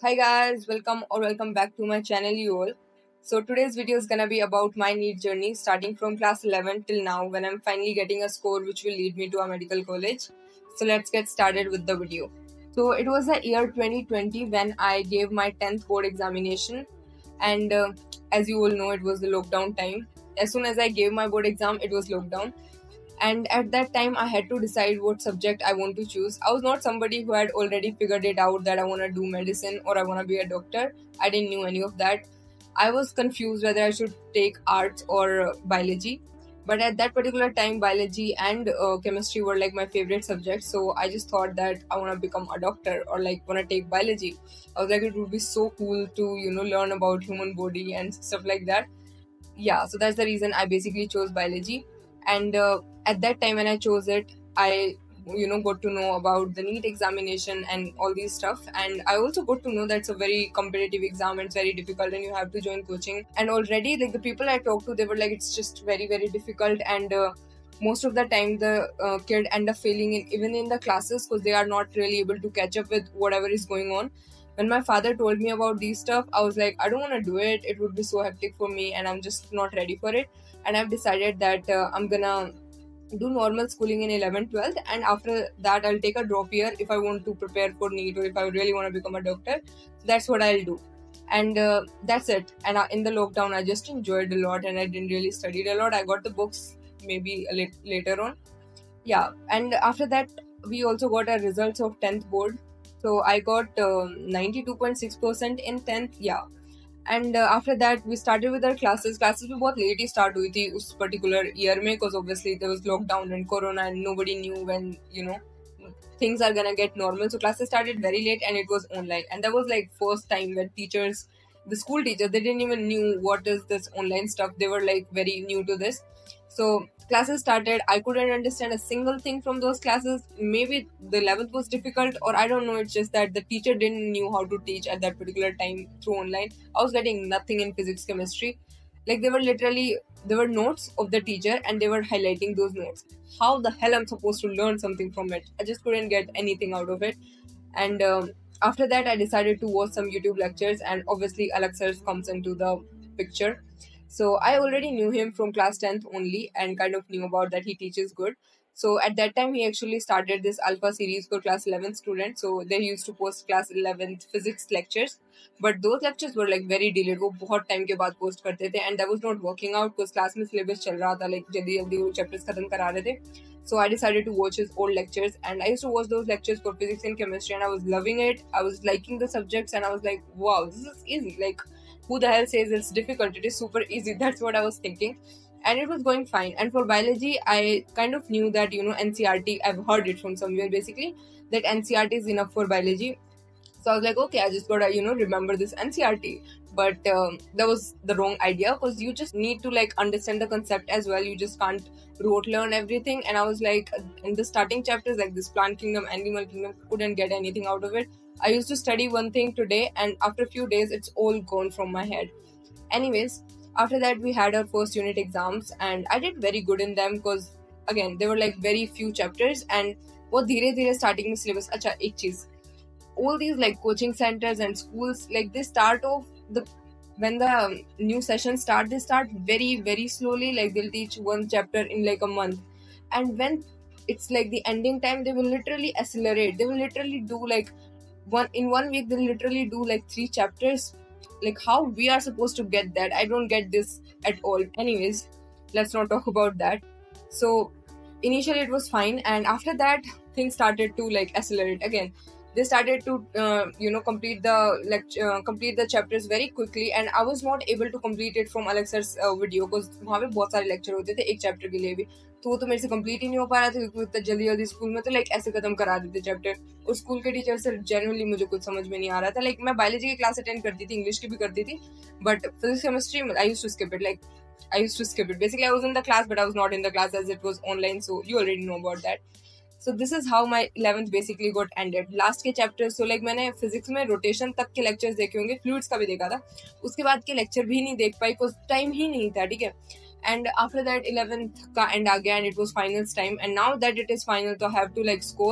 Hi guys, welcome back to my channel you all. So today's video is gonna be about my NEET journey starting from class 11 till now when I'm finally getting a score which will lead me to a medical college. So let's get started with the video. So it was the year 2020 when I gave my 10th board examination, and as you all know, it was the lockdown time. As soon as I gave my board exam, it was lockdown, and at that time I had to decide what subject I want to choose. I was not somebody who had already figured it out that I want to do medicine or I want to be a doctor. I didn't know any of that. I was confused whether I should take arts or biology, but at that particular time biology and chemistry were like my favorite subjects, so I just thought that I want to become a doctor or like want to take biology. I was like, it would be so cool to learn about human body and stuff like that. Yeah, so that's the reason I basically chose biology. And at that time when I chose it, I got to know about the NEET examination and all these stuff, and I also got to know that it's a very competitive exam and it's very difficult and you have to join coaching. And already like the people I talked to, they were like, it's just very very difficult, and most of the time the kid end up failing in even in the classes because they are not really able to catch up with whatever is going on. When my father told me about these stuff, I was like, I don't want to do it. It would be so hectic for me and I'm just not ready for it. And I've decided that I'm gonna do normal schooling in 11th 12th, and after that I'll take a drop year if I want to prepare for NEET or if I really want to become a doctor. So that's what I'll do. And that's it. And in the lockdown I just enjoyed a lot and I didn't really study a lot. I got the books maybe later on. Yeah, and after that we also got our results of 10th board. So I got 92.6% in 10th. Yeah. And after that we started with our classes भी बहुत late ही start हुई थी उस particular year में, because obviously there was lockdown and corona and nobody knew when things are gonna get normal. So classes started very late and it was online, and that was like first time when the school teachers, they didn't even knew what is this online stuff. They were like very new to this. So classes started. I couldn't understand a single thing from those classes. Maybe the 11th was difficult, or I don't know. It's just that the teacher didn't knew how to teach at that particular time through online. I was getting nothing in physics, chemistry. Like there were notes of the teacher and they were highlighting those notes. How the hell I'm supposed to learn something from it? I just couldn't get anything out of it. And after that I decided to watch some YouTube lectures, and obviously Alex sir comes into the picture. So I already knew him from class 10th only and kind of knew about that he teaches good. So at that time he actually started this alpha series for class 11th students. So they used to post class 11th physics lectures, but those lectures were like very delayed. वो बहुत time के बाद post करते थे, and that was not working out because class में syllabus चल रहा था, like जल्दी जल्दी वो chapters खत्म करा रहे थे. So I decided to watch his old lectures, and I used to watch those lectures for physics and chemistry, and I was loving it. I was liking the subjects, and I was like, wow, this is easy. Like, who the hell says it's difficult? It is super easy. That's what I was thinking. And it was going fine. And for biology, I kind of knew that, NCRT, I've heard it from somewhere basically, that NCRT is enough for biology. So I was like, okay, I just gotta, remember this NCRT. But that was the wrong idea, because you just need to like understand the concept as well. You just can't rote learn everything. And I was like, in the starting chapters, like this plant kingdom, animal kingdom, couldn't get anything out of it. I used to study one thing today, and after a few days, it's all gone from my head. Anyways, after that, we had our first unit exams, and I did very good in them because, again, there were like very few chapters, and वो धीरे धीरे starting में syllabus. अच्छा एक चीज, all these like coaching centers and schools, like they start off when the new sessions start, they start very very slowly. Like they'll teach one chapter in like a month, and when it's like the ending time, they will literally accelerate. They will literally do like one week, they'll literally do like 3 chapters. Like how we are supposed to get that? I don't get this at all. Anyways, let's not talk about that. So initially it was fine, and after that things started to like accelerate again. They started to complete the chapters very quickly, and I was not able to complete it from Alex's video because वहाँ पे बहुत सारे lecture होते थे एक chapter के लिए भी, तो वो तो मेरे से complete ही नहीं हो पा रहा था क्योंकि इतना जल्दी जल्दी स्कूल में तो like ऐसे खत्म करा देते chapter. और स्कूल के टीचर से genuinely मुझे कुछ समझ में नहीं आ रहा था. Like मैं biology की class attend करती थी, इंग्लिश की भी करती थी, but physics chemistry I used to skip it. Like I used to skip it. Basically I was in the class but I was not in the class as it was online, so you already know about that. So this is how my 11th basically got ended. Last के chapters, so like मैंने physics में rotation तक के lectures देखे होंगे, fluids का भी देखा था, उसके बाद के lecture भी नहीं देख पाई because time ही नहीं था, ठीक है. And after that 11th का end आ गया and it was finals time, and now that it is final, so I have to like score.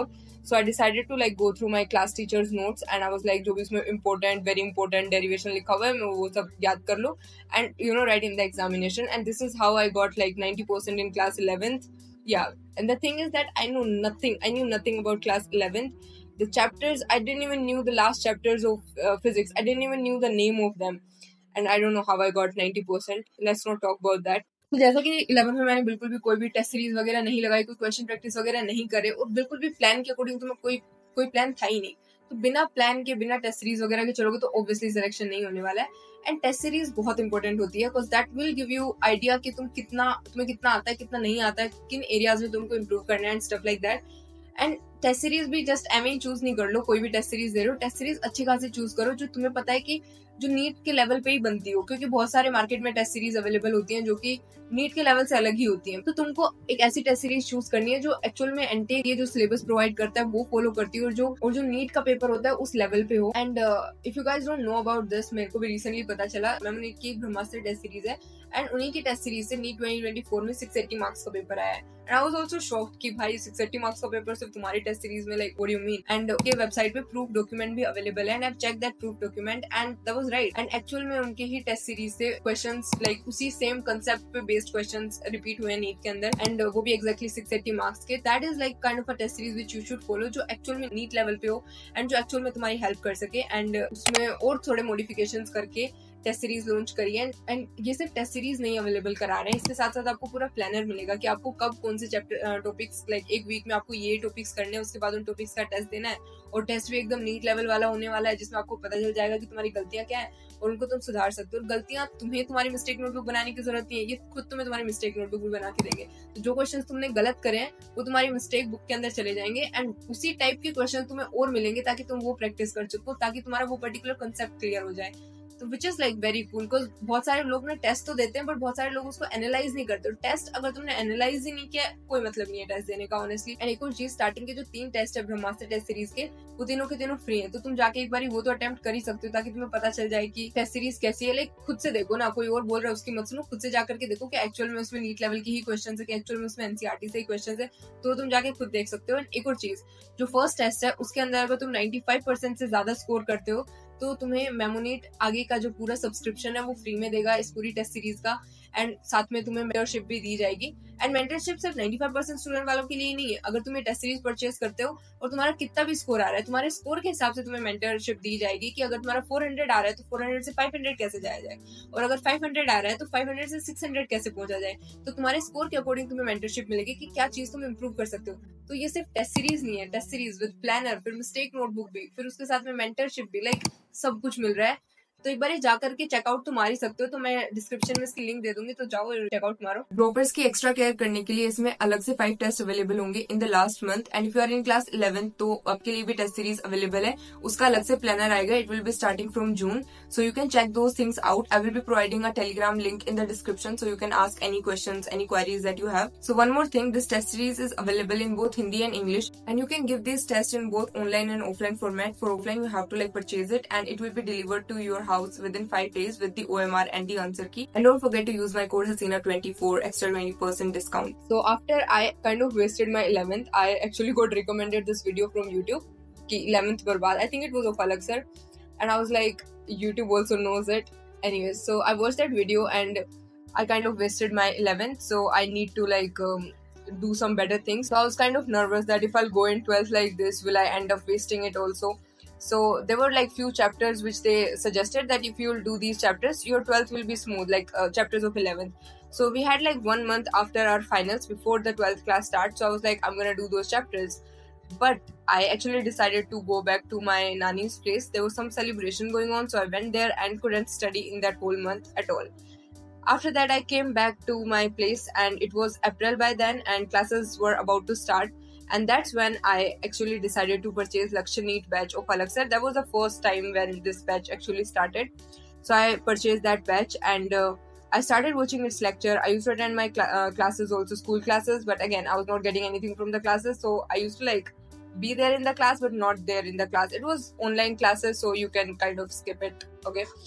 So I decided to like go through my class teacher's notes and I was like जो भी इसमें important, very important derivation लिखा हुआ है मैं वो सब याद कर लो and write in the examination. And this is how I got like 90% in class 11th. Yeah, and the thing is that I knew nothing about class 11th. The chapters, I didn't even knew the last chapters of physics. I didn't even knew the name of them. And I don't know how I got 90%. Let's not talk about that. तो जैसा कि 11th में मैंने बिल्कुल भी कोई भी test series वगैरह नहीं लगाई, कोई क्वेश्चन प्रैक्टिस वगैरह नहीं करे और बिल्कुल भी प्लान के अकॉर्डिंग तो मैं कोई प्लान था ही नहीं. तो बिना प्लान के बिना टेस्ट सीरीज वगैरह के चलोगे तो ऑब्वियसली सिलेक्शन नहीं होने वाला है. एंड टेस्ट सीरीज बहुत इंपॉर्टेंट होती है because that will give you idea कि तुम्हें कितना आता है कितना नहीं आता है, किन एरियाज में तुमको इम्प्रूव करना है and stuff like that. And test series भी जस्ट एम ही चूज नहीं कर लो, कोई भी टेस्ट सीरीज दे रहे हो, टेस्ट सीरीज अच्छी खासी चूज करो जो तुम्हें पता है कि जो नीट के लेवल पे ही बनती हो, क्योंकि बहुत सारे मार्केट में टेस्ट सीरीज अवेलेबल होती हैं जो कि नीट के लेवल से अलग ही होती हैं. तो तुमको एक ऐसी टेस्ट सीरीज चूज करनी है जो एक्चुअल में एनटीए ये जो सिलेबस प्रोवाइड करता है वो फॉलो करती है और जो नीट का पेपर होता है उस लेवल पे हो. And if you guys don't know about this, मेरे को भी रिसेंटली पता चला, मैम नीट की ब्रह्मास्त्र टेस्ट सीरीज है एंड उन्हीं की टेस्ट सीरीज से नीट 2024 में 680 मार्क्स का पेपर आया है. And I was also shocked कि भाई 680 मार्क्स का पेपर सिर्फ तुम्हारी टेस्ट सीरीज में, like what do you mean. And ये वेबसाइट पे प्रूफ डॉक्यूमेंट भी अवेलेबल है and I have check that proof document and that was right. And actual में उनके ही टेस्ट सीरीज से क्वेश्चंस लाइक उसी सेम कंसेप्ट पे बेस्ड क्वेश्चंस रिपीट हुए नीट के अंदर एंड वो भी एक्जैक्टली 680 मार्क्स के. That is like kind of a test series which you should follow जो एक्चुअल में नीट लेवल पे हो एंड जो एक्चुअल में तुम्हारी हेल्प कर सके. एंड उसमें और थोड़े मॉडिफिकेशंस करके टेस्ट सीरीज लॉन्च करी है. एंड ये सिर्फ टेस्ट सीरीज नहीं अवेलेबल करा रहे हैं, इसके साथ साथ आपको पूरा प्लानर मिलेगा कि आपको कब कौन से चैप्टर टॉपिक्स, लाइक एक वीक में आपको ये टॉपिक्स करने हैं, उसके बाद उन टॉपिक्स का टेस्ट देना है और टेस्ट भी एकदम नीट लेवल वाला होने वाला है जिसमें आपको पता चल जाएगा कि तुम्हारी गलतियां क्या है और उनको तुम सुधार सकते हो. और गलतियां तुम्हें तुम्हारी मिस्टेक नोटबुक बनाने की जरूरत नहीं है, ये खुद तुम्हें तुम्हारी मिस्टेक नोटबुक भी बना के देंगे. तो जो क्वेश्चन तुमने गलत करे हैं वो तुम्हारी मिस्टेक बुक के अंदर चले जाएंगे एंड उसी टाइप के क्वेश्चन तुम्हें और मिलेंगे ताकि तुम वो प्रैक्टिस कर सको, ताकि तुम्हारा वो पर्टिकुलर कंसेप्ट क्लियर हो जाए. तो which is like very cool because बहुत सारे लोग ना टेस्ट तो देते हैं बट बहुत सारे लोग उसको एनालाइज नहीं करते. टेस्ट अगर तुमने एनालाइज ही नहीं किया कोई मतलब नहीं है टेस्ट देने का ऑनेस्टली. एंड एक और चीज, स्टार्टिंग के जो 3 टेस्ट है ब्रह्मास्त्र टेस्ट सीरीज के वो तीनों के तीनों फ्री है, तो तुम जाके एक बार वो तो अटेम्प्ट कर ही सकते हो ताकि तुम्हें पता चल जाए कि टेस्ट सीरीज कैसी है. लाइक खुद से देखो ना, कोई और बोल रहा है उसकी मत सुनो, खुद से जाकर के देखो कि एक्चुअल में उसमें नीट लेवल की ही क्वेश्चन है कि एक्चुअल में उसमें एनसीईआरटी से ही क्वेश्चन है, तो तुम जाके खुद देख सकते हो. एंड एक और चीज, जो फर्स्ट टेस्ट है उसके अंदर अगर तुम 95% से ज्यादा स्कोर करते हो तो तुम्हें मेमोनीट आगे का जो पूरा सब्सक्रिप्शन है वो फ्री में देगा इस पूरी टेस्ट सीरीज का. एंड साथ में तुम्हें मेंटरशिप भी दी जाएगी. एंड मेंटरशिप सिर्फ 95% स्टूडेंट वालों के लिए ही नहीं है. अगर तुम ये टेस्ट सीरीज परचेज करते हो और तुम्हारा कितना भी स्कोर आ रहा है, तुम्हारे स्कोर के हिसाब से तुम्हें मेंटरशिप दी जाएगी कि अगर तुम्हारा 400 आ रहा है तो 400 से 500 कैसे जाया जाए, और अगर 500 आ रहा है तो 500 से 600 कैसे पहुंचा जाए. तो तुम्हारे स्कोर के अकॉर्डिंग तुम्हें मेंटरशिप मिलेगी कि क्या चीज तुम इम्प्रूव कर सकते हो. तो ये सिर्फ टेस्ट सीरीज नहीं है, टेस्ट सीरीज विद प्लानर, फिर मिस्टेक नोटबुक भी, फिर उसके साथ में मेंटरशिप भी, लाइक सब कुछ मिल रहा है. तो एक बार जाकर के चेकआउट तो मार ही सकते हो, तो मैं डिस्क्रिप्शन में इसकी लिंक दे दूंगी, तो जाओ चेकआउट मारो. ड्रॉपर्स की एक्स्ट्रा केयर करने के लिए इसमें अलग से 5 टेस्ट अवेलेबल होंगे in the last month. And if you are in class 11 तो आपके लिए भी टेस्ट सीरीज अवेलेबल है, उसका अलग से प्लानर आएगा. It will be starting from June, so you can check those things out. I will be providing a Telegram link in the description, so you can ask any questions, any queries that you have. So one more thing, this test series is available in both Hindi and English, and you can give these tests in both online and offline format. For offline you have to like purchase it and it will be delivered to your house within 5 days with the OMR and the answer key. And don't forget to use my code Hasina24 extra 20% discount. So after I kind of wasted my 11th, I actually got recommended this video from YouTube ki 11th barbad. I think it was of Alak sir, and I was like, YouTube also knows it. Anyways, so I watched that video and I kind of wasted my 11th, so I need to like do some better things. So I was kind of nervous that if I'll go in 12th like this, will I end up wasting it also? So there were like few chapters which they suggested that if you'll do these chapters, your 12th will be smooth, like chapters of 11th. So we had like 1 month after our finals before the 12th class starts, so I was like, I'm gonna do those chapters. But I actually decided to go back to my nanny's place. There was some celebration going on, so I went there and couldn't study in that whole month at all. After that I came back to my place and it was April by then and classes were about to start. And that's when I actually decided to purchase Lakshya NEET batch of Alak sir. That was the first time when this batch actually started. So I purchased that batch and I started watching its lecture. I used to attend my classes also, school classes, but again I was not getting anything from the classes, so I used to like be there in the class but not there in the class. It was online classes, so you can kind of skip it, okay.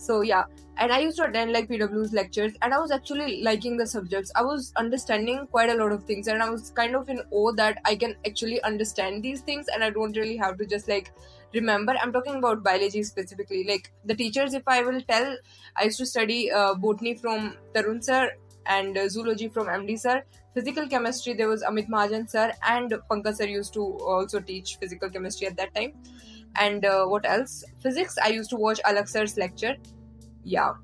So yeah, and I used to attend like PW's lectures, and I was actually liking the subjects. I was understanding quite a lot of things, and I was kind of in awe that I can actually understand these things, and I don't really have to just like remember. I'm talking about biology specifically. Like the teachers, if I will tell, I used to study botany from Tarun sir, and zoology from MD sir. Physical chemistry, there was Amit Mahajan sir, and Pankaj sir used to also teach physical chemistry at that time. And what else? Physics, I used to watch Alak sir's lecture. Yeah,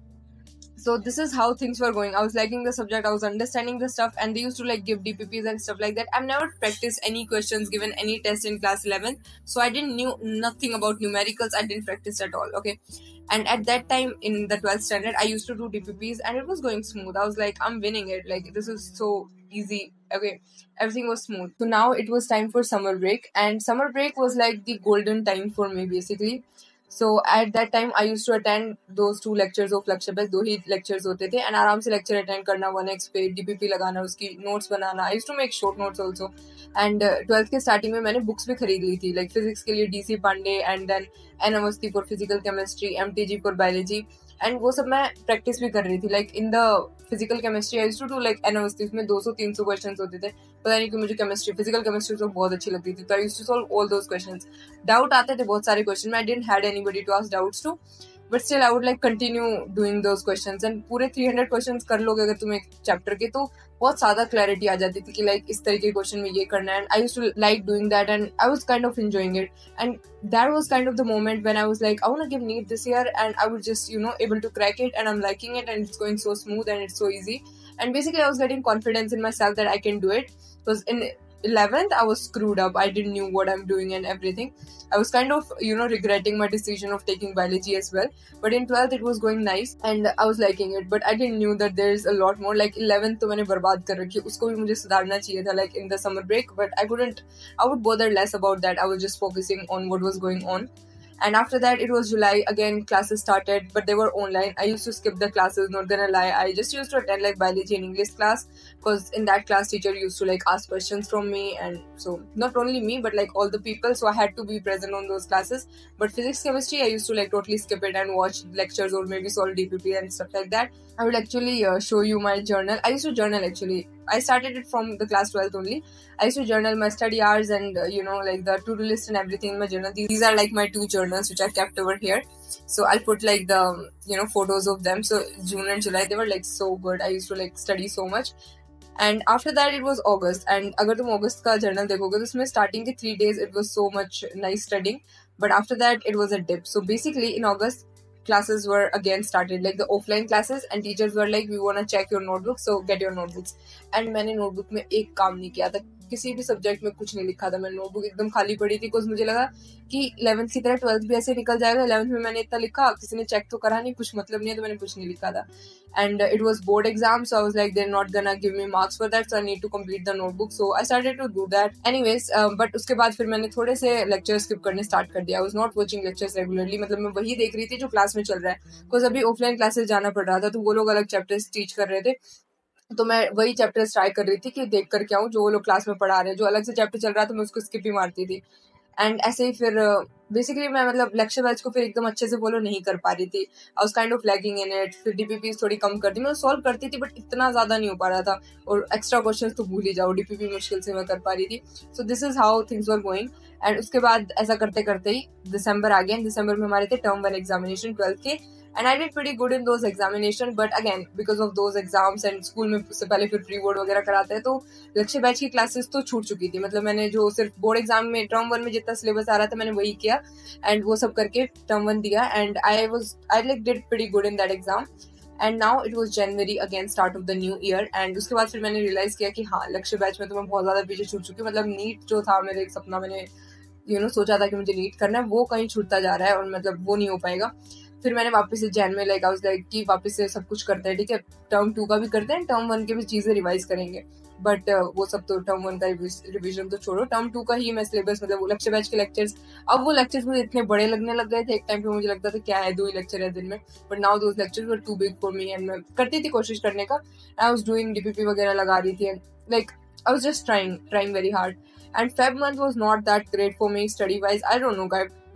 so this is how things were going. I was liking the subject, I was understanding the stuff, and they used to like give DPPs and stuff like that. I've never practiced any questions, given any test in class 11, so I didn't knew nothing about numericals. I didn't practice at all. Okay, and at that time in the 12th standard, I used to do DPPs, and it was going smooth. I was like, I'm winning it. Like this is so easy. Okay, everything was smooth. So now it was time for summer break, and summer break was like the golden time for me basically. So at that time I used to attend those 2 lectures of Lakshya Best. 2 ही lectures होते थे, and आराम से lecture attend करना, 1x पे DPP लगाना, उसकी notes banana. I used to make short notes also. And 12th के starting में मैंने books भी खरीद ली थी, like physics के लिए DC Pandey, and then N Awasthi for physical chemistry, MTG for biology. And वो सब मैं प्रैक्टिस भी कर रही थी. Like in the physical chemistry I used to do like N Awasthi, उसमें 200-300 क्वेश्चन होते थे. पता नहीं कि मुझे केमिस्ट्री, फिजिकल केमिस्ट्री तो बहुत अच्छी लगती थी, तो I used to solve all those questions. Doubt आते थे बहुत सारे क्वेश्चन में, I didn't had anybody to ask doubts to, but still I would like continue doing those questions. And पूरे 300 क्वेश्चंस कर लोगे अगर तुम एक चैप्टर के, तो बहुत ज्यादा क्लैरिटी आ जाती थी कि लाइक इस तरह के क्वेश्चन में ये करना है. And I used to like doing that, and I was kind of enjoying it. And that was kind of the moment when I was like, I want to give NEET this year, and I was just, able to crack it, and I'm liking it, and it's going so smooth, and it's so easy. And basically I was getting confidence in myself that I can do it, because in 11th I was screwed up. I didn't knew what I'm doing and everything. I was kind of regretting my decision of taking biology as well, but in 12th it was going nice, and I was liking it. But I didn't knew that there's a lot more. Like 11th तो मैंने बर्बाद कर रखी, उसको भी मुझे सुधारना चाहिए था, like in the summer break, but I would bother less about that. I was just focusing on what was going on. And after that, it was July again, classes started, but they were online. I used to skip the classes, not gonna lie. I just used to attend like biology and English class, because in that class teacher used to like ask questions from me, and so not only me but like all the people, so I had to be present on those classes. But physics, chemistry, I used to like totally skip it and watch lectures or maybe solve DPP and stuff like that. I will actually show you my journal. I used to journal actually. I started it from the class 12th only. I used to journal my study hours, and like the to-do list and everything in my journal. These are like my 2 journals which I kept over here. So I'll put like the photos of them. So June and July, they were like so good. I used to like study so much. And after that it was August, and अगर तुम August का journal देखोगे तो उसमें starting के 3 days it was so much nice studying, but after that it was a dip. So basically in August classes were again started, like the offline classes, and teachers were like, we want to check your notebooks, so get your notebooks. And मैंने notebook में एक काम नहीं किया था, किसी भी subject में कुछ नहीं लिखा था. मैंने नोटबुक एकदम खाली पड़ी थी, बिकॉज मुझे लगा कि 11th की तरह 12th भी ऐसे निकल जाएगा. 11th में मैंने इतना लिखा, किसी ने चेक तो करा नहीं, कुछ मतलब नहीं है, तो मैंने कुछ नहीं लिखा था. And it was board exam, so I was like, they are not gonna give me marks for that, so I need to complete the notebook. So I started to do that anyways. But उसके बाद फिर मैंने थोड़े से lecture skip करने start कर दिया. I was not watching lectures regularly, मतलब मैं वही देख रही थी जो क्लास में चल रहा है, बिकॉज अभी ऑफलाइन क्लासेस जाना पड़ रहा था, तो वो लोग अलग चैप्टर्स टीच कर रहे थे, तो मैं वही चैप्टर्स ट्राई कर रही थी कि देख कर क्या हूँ जो वो लोग क्लास में पढ़ा रहे हैं. जो अलग से चैप्टर चल रहा था मैं उसको स्किप ही मारती थी. एंड ऐसे ही फिर बेसिकली मैं मतलब लेक्चर बैच को फिर एकदम अच्छे से फॉलो नहीं कर पा रही थी. I was kind of lagging in it. फिर डीपीपी थोड़ी कम करती, मैं सॉल्व करती थी बट इतना ज्यादा नहीं हो पा रहा था, और एक्स्ट्रा क्वेश्चंस तो भूल ही जाओ, डीपीपी मुश्किल से मैं कर पा रही थी. So this is how things were going. And उसके बाद ऐसा करते करते ही दिसंबर आ गया. दिसंबर में हमारे थे टर्म 1 एग्जामिनेशन 12th के, and I did pretty good in those examination, but again because of those exams and school में उससे पहले फिर प्री बोर्ड वगैरह कराते हैं, तो लक्ष्य बैच की क्लासेस तो छूट चुकी थी. मतलब मैंने जो सिर्फ बोर्ड एग्जाम में टर्म 1 में जितना सिलेबस आ रहा था मैंने वही किया, एंड वो सब करके टर्म 1 दिया, एंड आई like did pretty good in that exam. And now it was January again, start of the new year. And उसके बाद फिर मैंने रियलाइज किया कि हाँ, लक्ष्य बैच में तो मैं बहुत ज्यादा पीछे छूट चुकी हूँ. मतलब नीट जो था मेरा एक सपना, मैंने सोचा था कि मुझे नीट करना है, वो कहीं छूटता जा रहा है, और मतलब वो नहीं हो पाएगा. फिर मैंने वापस से जैन में लाइक आई वाज लाइक कि वापस से सब कुछ करते हैं, ठीक है, टर्म 2 का भी करते हैं, टर्म 1 के भी चीजें रिवाइज करेंगे, बट वो सब तो टर्म 1 का रिवीजन तो छोड़ो, टर्म 2 का ही मैं सिलेबस, मतलब वो लक्ष्य बैच के लेक्चर्स. अब वो लेक्चर्स मुझे इतने बड़े लगने लग गए थे. एक टाइम पे मुझे लगता था क्या है, 2 ही लेक्चर है दिन में, but now those lectures were too big for me. And मैं करती थी कोशिश करने का, आई वाज डूइंग डीपीपी वगैरह लगा रही थी, like I was just trying very hard. And Feb month was not that great for me study wise. I don't know, guys.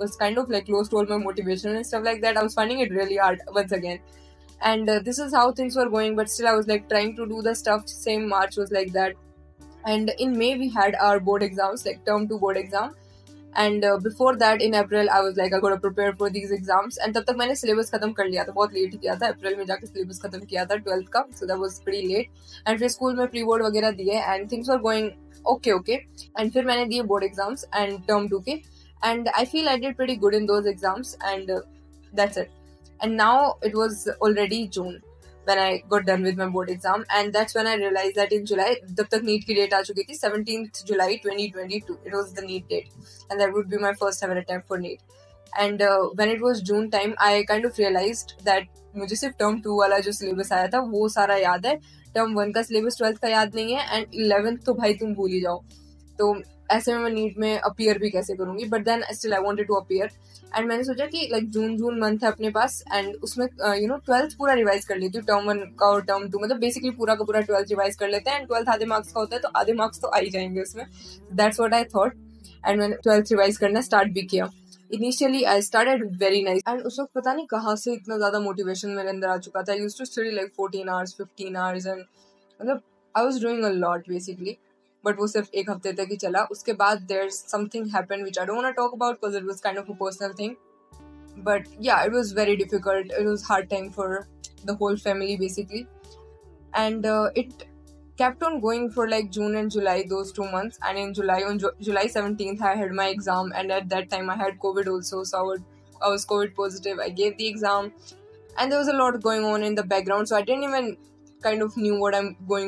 was kind of like close to all my motivation and stuff like that. I was finding it really hard once again. And this is how things were going, but still I was like trying to do the stuff. Same March was like that. And in May we had our board exams, like term 2 board exam. And before that in April I was like I gotta prepare for these exams. And तब तक मैंने syllabus खत्म कर लिया था, बहुत late किया था, अप्रैल में जाके syllabus खत्म किया था 12th का, so that was pretty late. And फिर स्कूल में प्री बोर्ड वगैरह दिए and things were going okay. And फिर मैंने दिए board exams and term 2 के, and I feel I did pretty good in those exams, and that's it. And now it was already June when I got done with my board exam, and that's when I realized that in July, तब तक NEET की date आ चुकी थी, 17th July 2022. It was the NEET date, and that would be my first ever attempt for NEET. And when it was June time, I kind of realized that मुझे सिर्फ term 2 वाला जो syllabus आया था वो सारा याद है, term 1 का syllabus 12th का याद नहीं है, and 11th तो भाई तुम भूल ही जाओ. तो ऐसे में मैं NEET में अपीयर भी कैसे करूंगी, but then still I wanted to appear. And मैंने सोचा कि लाइक जून मंथ है अपने पास, एंड उसमें 12th पूरा रिवाइज कर लेती हूँ, term 1 का और term 2, मतलब बेसिकली पूरा का पूरा 12th रिवाइज कर लेते हैं. एंड 12th आधे मार्क्स का होता है, तो आधे मार्क्स तो आ ही जाएंगे उसमें. That's what I thought, and मैंने 12th रिवाइज करना स्टार्ट भी किया. Initially I started very nice, and उस वक्त पता नहीं कहाँ से इतना ज्यादा मोटिवेशन मेरे अंदर आ चुका था. I used to study like 14 hours 15 hours, and मतलब I was doing a lot basically. But वो सिर्फ एक हफ्ते तक ही चला. उसके बाद there something happened which I don't want to talk about because it was kind of a personal thing. But yeah, it was very difficult. It was hard time for the whole family basically. And it kept on going for like June and July, those 2 months. And in July, on July 17th, I had my exam, and at that time I had COVID also, so I was COVID positive. I gave the exam, and there was a lot going on in the background, so I didn't even kind of knew what I'm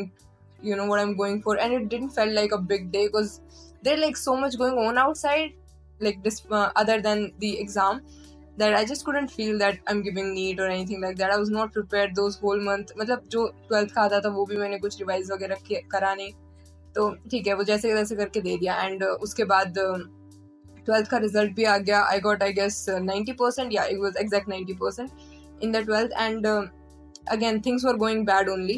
going for. And it didn't feel like a big day because there's like so much going on outside, like this other than the exam, that I just couldn't feel that I'm giving NEET or anything like that. I was not prepared those whole month. मतलब जो 12th का आता था वो भी मैंने कुछ revise वगैरह करा नहीं, तो ठीक है वो जैसे तैसे करके दे दिया. एंड उसके बाद 12th का रिजल्ट भी आ गया. आई गॉट आई गेस 90%, या it was exact 90% in the 12th. And again things were going bad only.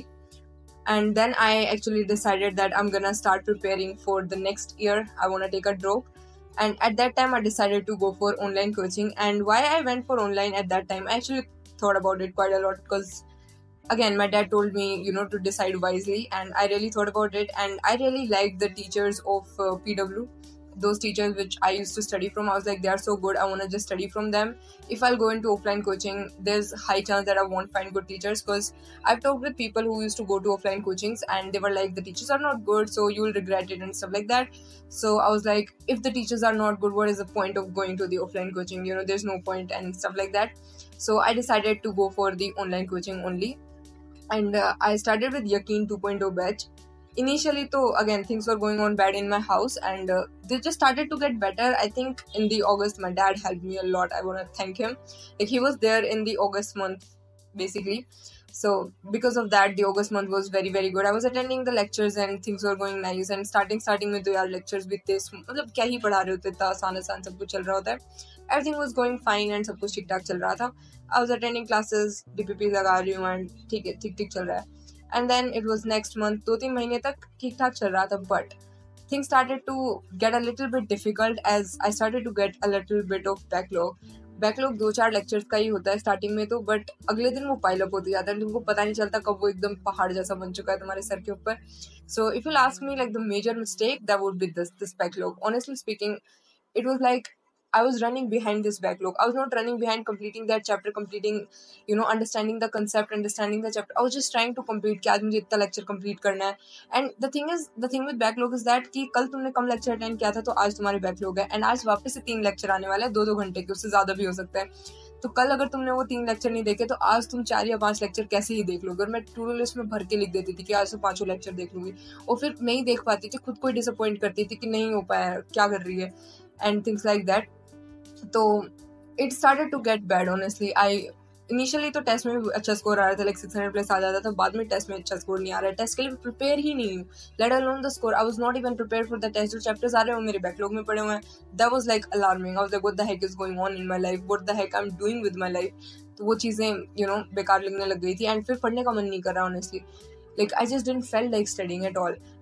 And then I actually decided that I'm gonna start preparing for the next year. I want to take a drop. And at that time I decided to go for online coaching. And why I went for online at that time, I actually thought about it quite a lot, because again my dad told me to decide wisely, and I really thought about it. And I really liked the teachers of PW, those teachers which I used to study from. I was like, they are so good, I want to just study from them. If I'll go into offline coaching, there's high chance that I won't find good teachers, because I've talked with people who used to go to offline coachings and they were like, the teachers are not good, so you'll regret it and stuff like that. So I was like, if the teachers are not good, what is the point of going to the offline coaching? There's no point and stuff like that. So I decided to go for the online coaching only. And I started with Yaqeen 2.0 batch. Initially, though, again, things were going on bad in my house, and they just started to get better. I think in the August, my dad helped me a lot. I want to thank him. Like, he was there in the August month, basically. So, because of that, the August month was very, very good. I was attending the lectures and things were going nice. And starting में तो यार lectures भी थे, मतलब क्या ही पढ़ा रहे होते, इतना आसान सब कुछ चल रहा होता है. Everything was going fine and सब कुछ ठीक ठाक चल रहा था. I was attending classes, DPP लगा रही हूँ, and ठीक है, ठीक चल रहा है. And then it was next month, 2-3 महीने तक ठीक ठाक चल रहा था, but things started to get a little bit difficult as I started to get a little bit of backlog 2-4 lectures का ही होता है स्टार्टिंग में तो, बट अगले दिन वो पाइल अप होते जाता है, तुमको पता नहीं चलता कब वो एकदम पहाड़ जैसा बन चुका है तुम्हारे सर के ऊपर. So if you ask me, like the major mistake that would be this backlog. Honestly speaking, it was like I was running behind this backlog. I was not running behind completing that chapter, understanding the concept, understanding the chapter. I was just trying to complete कि आज मुझे इतना lecture complete करना है. And the thing with backlog is that कि कल तुमने कम lecture attend किया था तो आज तुम्हारे backlog है, and आज वापस से 3 lecture आने वाला है 2-2 घंटे के, उससे ज़्यादा भी हो सकता है. तो कल अगर तुमने वो 3 लेक्चर नहीं देखे तो आज तुम 4 या 5 लेक्चर कैसे ही देख लोगे. और मैं टू डू लिस्ट में भर के लिख देती थी कि आज से 5 लेक्चर देख लूंगी, और फिर नहीं देख पाती थी, खुद को डिसअपॉइंट करती थी कि नहीं हो पाया, क्या कर रही है, एंड थिंग्स लाइक दैट. तो it started to get bad honestly. Initially तो टेस्ट में भी अच्छा स्कोर आ रहा था, लाइक 600 प्लस आ जाता था, बाद में टेस्ट में अच्छा स्कोर नहीं आ रहा है. टेस्ट के लिए प्रिपेयर ही नहीं हूँ, let alone the score. I was not even prepare for the test. जो चैप्टर्स आ रहे हैं वो मेरे बैकलॉग में पड़े हुए हैं. That was like alarming. I was like what the heck is going on in my life, what the heck I am doing with my life. तो वो चीज़ें बेकार लगने लग गई थी, एंड फिर पढ़ने का मन नहीं कर रहा honestly. Like I just didn't feel like studying at all.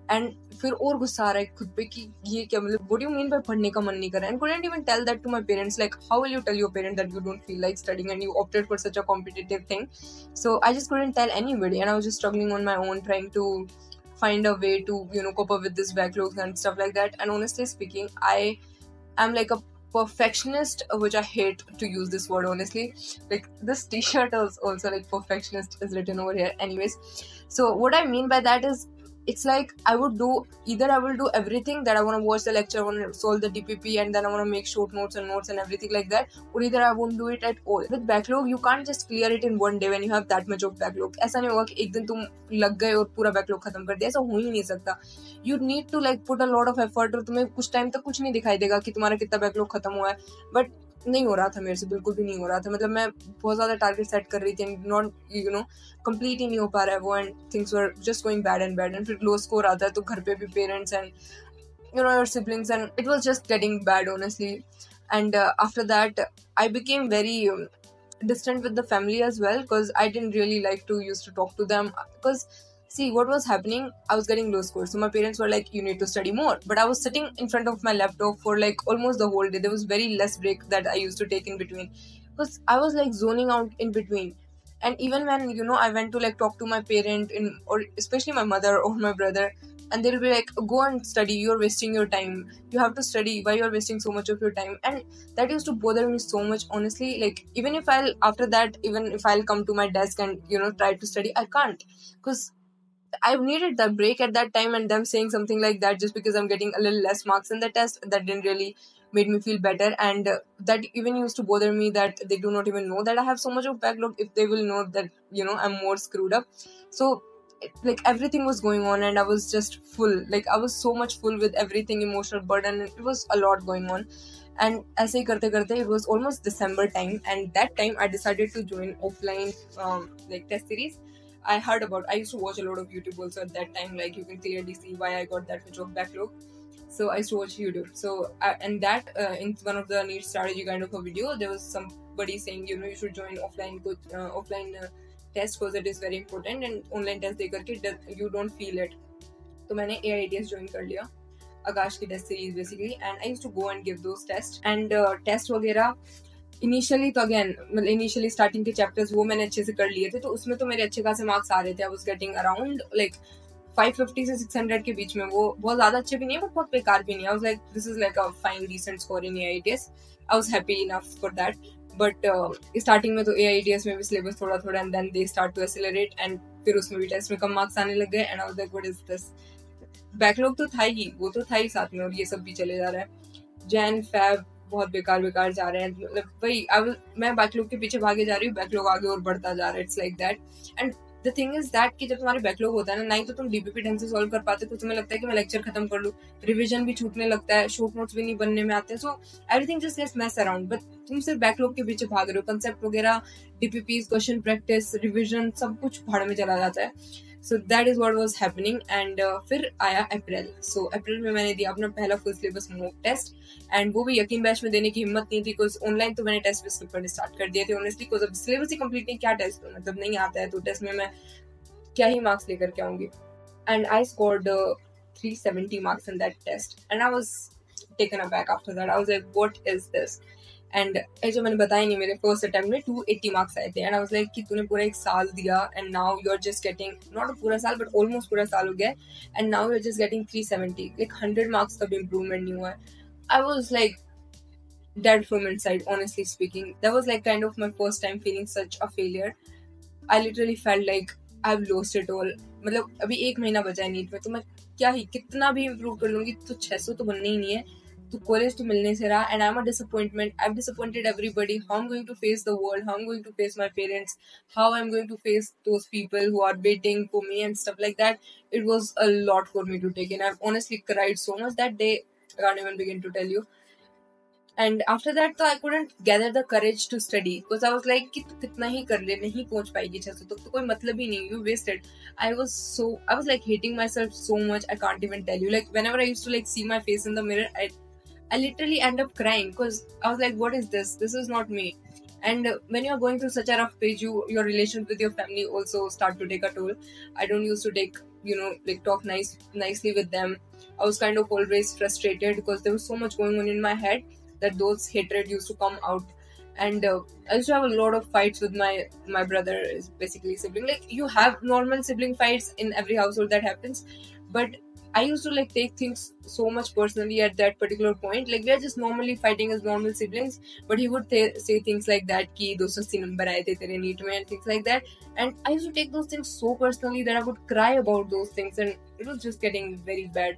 And फिर और गुस्सा आ रहा है खुद पे कि ये क्या, मतलब what do you mean by पढ़ने का मन नहीं कर रहा है, and couldn't even tell that to my parents. Like how will you tell your parent that you don't feel like studying and you opted for such a competitive thing? So I just couldn't tell anybody, and I was just struggling on my own, trying to find a way to cope up with this backlogs and stuff like that. And honestly speaking, I'm like a perfectionist, which I hate to use this word honestly. Like this t-shirt is also like perfectionist is written over here. Anyways, so what I mean by that is it's like I will do everything that I want to watch the lecture, I want to solve the DPP, and then I want to make short notes and everything like that, or either I won't do it at all. With backlog, you can't just clear it in one day when you have that much of backlog. ऐसा नहीं होगा कि एक दिन तुम लग गए और पूरा backlog खत्म कर दिया, ऐसा हो ही नहीं सकता. You need to like put a lot of effort, और तुम्हें कुछ टाइम तक कुछ नहीं दिखाई देगा कि तुम्हारा कितना backlog खत्म हुआ है. बट नहीं हो रहा था मेरे से, बिल्कुल भी नहीं हो रहा था. मतलब मैं बहुत ज़्यादा टारगेट सेट कर रही थी एंड नॉट कंप्लीट ही नहीं हो पा रहा है वो, and things were just going bad and bad. And फिर लो स्कोर आता है तो घर पे भी parents and your siblings, and it was just getting bad honestly. And after that I became very distant with the family as well, because I didn't really like to used to talk to them, because see what was happening, I was getting low scores, so my parents were like, you need to study more, but I was sitting in front of my laptop for like almost the whole day. There was very less break that I used to take in between, because I was like zoning out in between. And even when I went to like talk to my parent or especially my mother or my brother, and they'll be like, go and study, you're wasting your time, you have to study, why you're wasting so much of your time. And that used to bother me so much honestly. Like even if I'll come to my desk and try to study, I can't, because I needed that break at that time, and them saying something like that just because I'm getting a little less marks in the test, that didn't really made me feel better. And that even used to bother me, that they do not even know that I have so much of backlog. If they will know that I'm more screwed up. So like everything was going on, and I was just full, like I was so much full with everything, emotional burden, and it was a lot going on. And ऐसे ही करते करते it was almost December time, and that time I decided to join offline like test series. I used to watch a lot of YouTube also at that time. Like you can clearly see why I got that much of backlog. So I used to watch YouTube. So and that in one of the NEET strategy kind of a video, there was somebody saying you should join offline test, because it is very important, and online test दे करके you don't feel it. तो मैंने AITS join कर लिया, आकाश की test series basically. And I used to go and give those test. And test वगैरह initially तो again मतलब initially starting के चैप्टर्स वो मैंने अच्छे से कर लिए थे, तो उसमें तो मेरे अच्छे खासे मार्क्स आ रहे थे. I was getting around like 550 से 600 के बीच में. वो बहुत ज्यादा अच्छे भी नहीं है, बट बहुत बेकार भी नहीं. I was like this is like a fine decent score in AITS. I was happy enough for that. But starting में तो AITS में भी सिलेबस थोड़ा थोड़ा, and then they start to accelerate, and फिर उसमें भी टेस्ट में कम मार्क्स आने लग गए. And I was like what is this. Backlog तो था ही, वो तो था ही साथ में, और ये सब भी चले जा रहा है. जैन फैब बहुत बेकार जा रहे हैं. मतलब वही मैं बैकलॉग के पीछे भागे जा रही हूँ, बैकलॉग आगे और बढ़ता जा रहा है. It's like that. And the thing is that कि जब तुम्हारे बैकलॉग होता है ना, नहीं तो तुम DPP ढंग से सॉल्व कर पाते, तो तुम्हें लगता है कि मैं लेक्चर खत्म कर लूँ, रिविजन भी छूटने लगता है, शॉर्ट नोट्स भी नहीं बनने में आते हैं. So everything just gets mess around. But तुम सिर्फ बैकलॉग के पीछे भाग रहे हो, कंसेप्ट वगैरह, DPPs, क्वेश्चन प्रैक्टिस, रिविजन, सब कुछ भाड़ में चला जाता है. So that is what was happening. And फिर आया अप्रैल. सो अप्रैल में मैंने दिया अपना पहला full syllabus mock test, and वो भी यकीन बैच में देने की हिम्मत नहीं थी, बिकॉज ऑनलाइन तो मैंने टेस्ट स्किप करने स्टार्ट कर दिए थे ऑनेस्टली, बिकॉज अब सिलेबस ही कंप्लीट नहीं, क्या टेस्ट मतलब नहीं आता है, तो टेस्ट में मैं क्या ही मार्क्स लेकर के आऊंगी. And I scored 370 marks in that test, and I was taken aback after that. I was like, what is this? And जो मैंने बताया नहीं, मेरे फर्स्ट अटेम्प्ट में 280 मार्क्स आए थे. एंड आई वाज लाइक कि तूने पूरा एक साल दिया, and now you are just getting not पूरा साल बट ऑलमोस्ट पूरा साल हो गया, and now you are just getting 370. Like 100 marks का भी इम्प्रूवमेंट नहीं हुआ है. I was like dead from inside, honestly speaking. That was like kind of my first time feeling such a failure. I literally felt like I've lost it all. मतलब अभी 1 महीना बचा है नीट में, तो मैं क्या ही कितना भी इम्प्रूव कर लूंगी तो 600 तो बनने ही नहीं है. तो कॉलेज तो मिलने से रहा, and I'm a disappointment. I've disappointed everybody. How I'm going to face the world? How I'm going to face my parents? How I'm going to face those people who are waiting for me and stuff like that? It was a lot for me to take in. I've honestly cried so much that day. I can't even begin to tell you. And after that, I couldn't gather the courage to study, because I was like कि तू कितना ही कर ले, नहीं पहुंच पाएगी 600 तक, तो कोई मतलब ही नहीं, you wasted. I was like hating myself so much, I can't even tell you. Like whenever I used to like see my face in the mirror, I literally end up crying, because I was like, what is this? This is not me. And when you're going through such a rough phase, your relations with your family also start to take a toll. I don't used to take like talk nicely with them. I was kind of always frustrated because there was so much going on in my head that those hatred used to come out. And I used to have a lot of fights with my brother, is basically sibling. Like, you have normal sibling fights in every household, that happens, but I used to like take things so much personally at that particular point. Like, we are just normally fighting as normal siblings, but he would say things like that, ki 280 number aaye the tere NEET mein, and things like that. And I used to take those things so personally that I would cry about those things, and it was just getting very bad.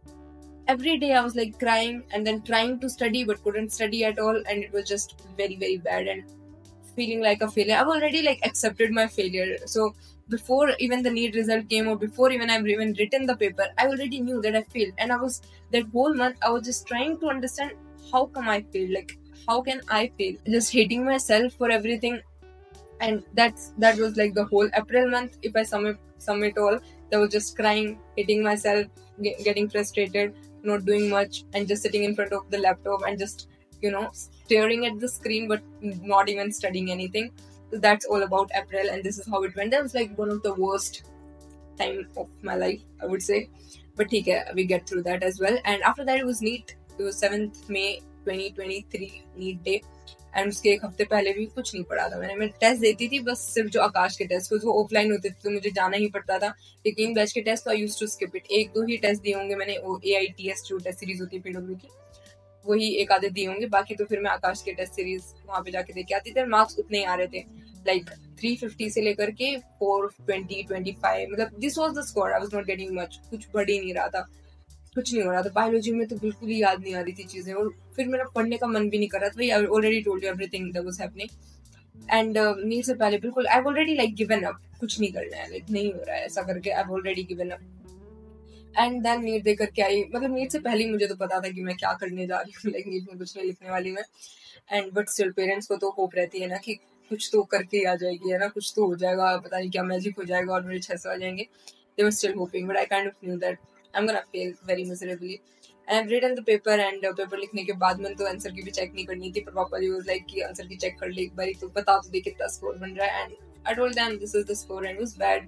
Every day I was like crying and then trying to study but couldn't study at all, and it was just very, very bad and feeling like a failure. I've already like accepted my failure. So before even the NEET result came, or before even I've even written the paper, I already knew that I failed. And I was, that whole month I was just trying to understand, how come I failed? Like, how can I fail? Just hating myself for everything. And that was like the whole April month. If I sum it all, that was just crying, hating myself, getting frustrated, not doing much, and just sitting in front of the laptop and just staring at the screen but not even studying anything. So that's all about April, and this is how it went. That was like one of the worst time of my life, I would say. But okay, we get through that as well. And after that, it was NEET. It was 7th May 2023 NEET day. And उसके एक हफ्ते पहले भी कुछ नहीं पढ़ा था मैं टेस्ट देती थी बस, सिर्फ जो आकाश के टेस्ट, वो ऑफलाइन होते थे तो मुझे जाना ही पड़ता था। लेकिन बैच के टेस्ट तो I used to skip it. एक दो ही टेस्ट दिए होंगे मैंने, वो AITS जो टेस्ट सीरीज होती है PW की, वही एक आधे दिए होंगे। बाकी तो फिर मैं आकाश के टेस्ट सीरीज वहां पे जाके देख के आती थी। मार्क्स उतने ही आ रहे थे, लाइक 350 से लेकर के 420 25, मतलब this was the score. I was not getting much, कुछ बढ़ ही नहीं रहा था, कुछ नहीं हो रहा था। बायोलॉजी में तो बिल्कुल ही याद नहीं आ रही थी चीजें, और फिर मेरा पढ़ने का मन भी नहीं कर रहा था। I already told you everything that was happening. And NEET से पहले बिल्कुल I already like given up, कुछ नहीं करना है, लाइक नहीं हो रहा है ऐसा करके I already given up. And then NEET दे करके आई, मतलब नीट से पहले मुझे तो पता था कि मैं क्या करने जा रही हूँ, लाइक नीट में कुछ नहीं लिखने वाली मैं। एंड बट स्टिल पेरेंट्स को तो होप रहती है ना कि कुछ तो करके आ जाएगी, है ना, कुछ तो हो जाएगा, पता नहीं क्या मैजिक हो जाएगा और मेरे 600 आ जाएंगे। They were still hoping, but I kind of knew that I'm gonna fail very miserably. And I've written the paper, and paper लिखने के बाद मैंने तो आंसर की भी चेक नहीं करनी थी, पर पापा जी was like कि आंसर की चेक कर ले एक बारी, तो बता तो दे कितना स्कोर बन रहा है। And I told them this is the score, and it was bad.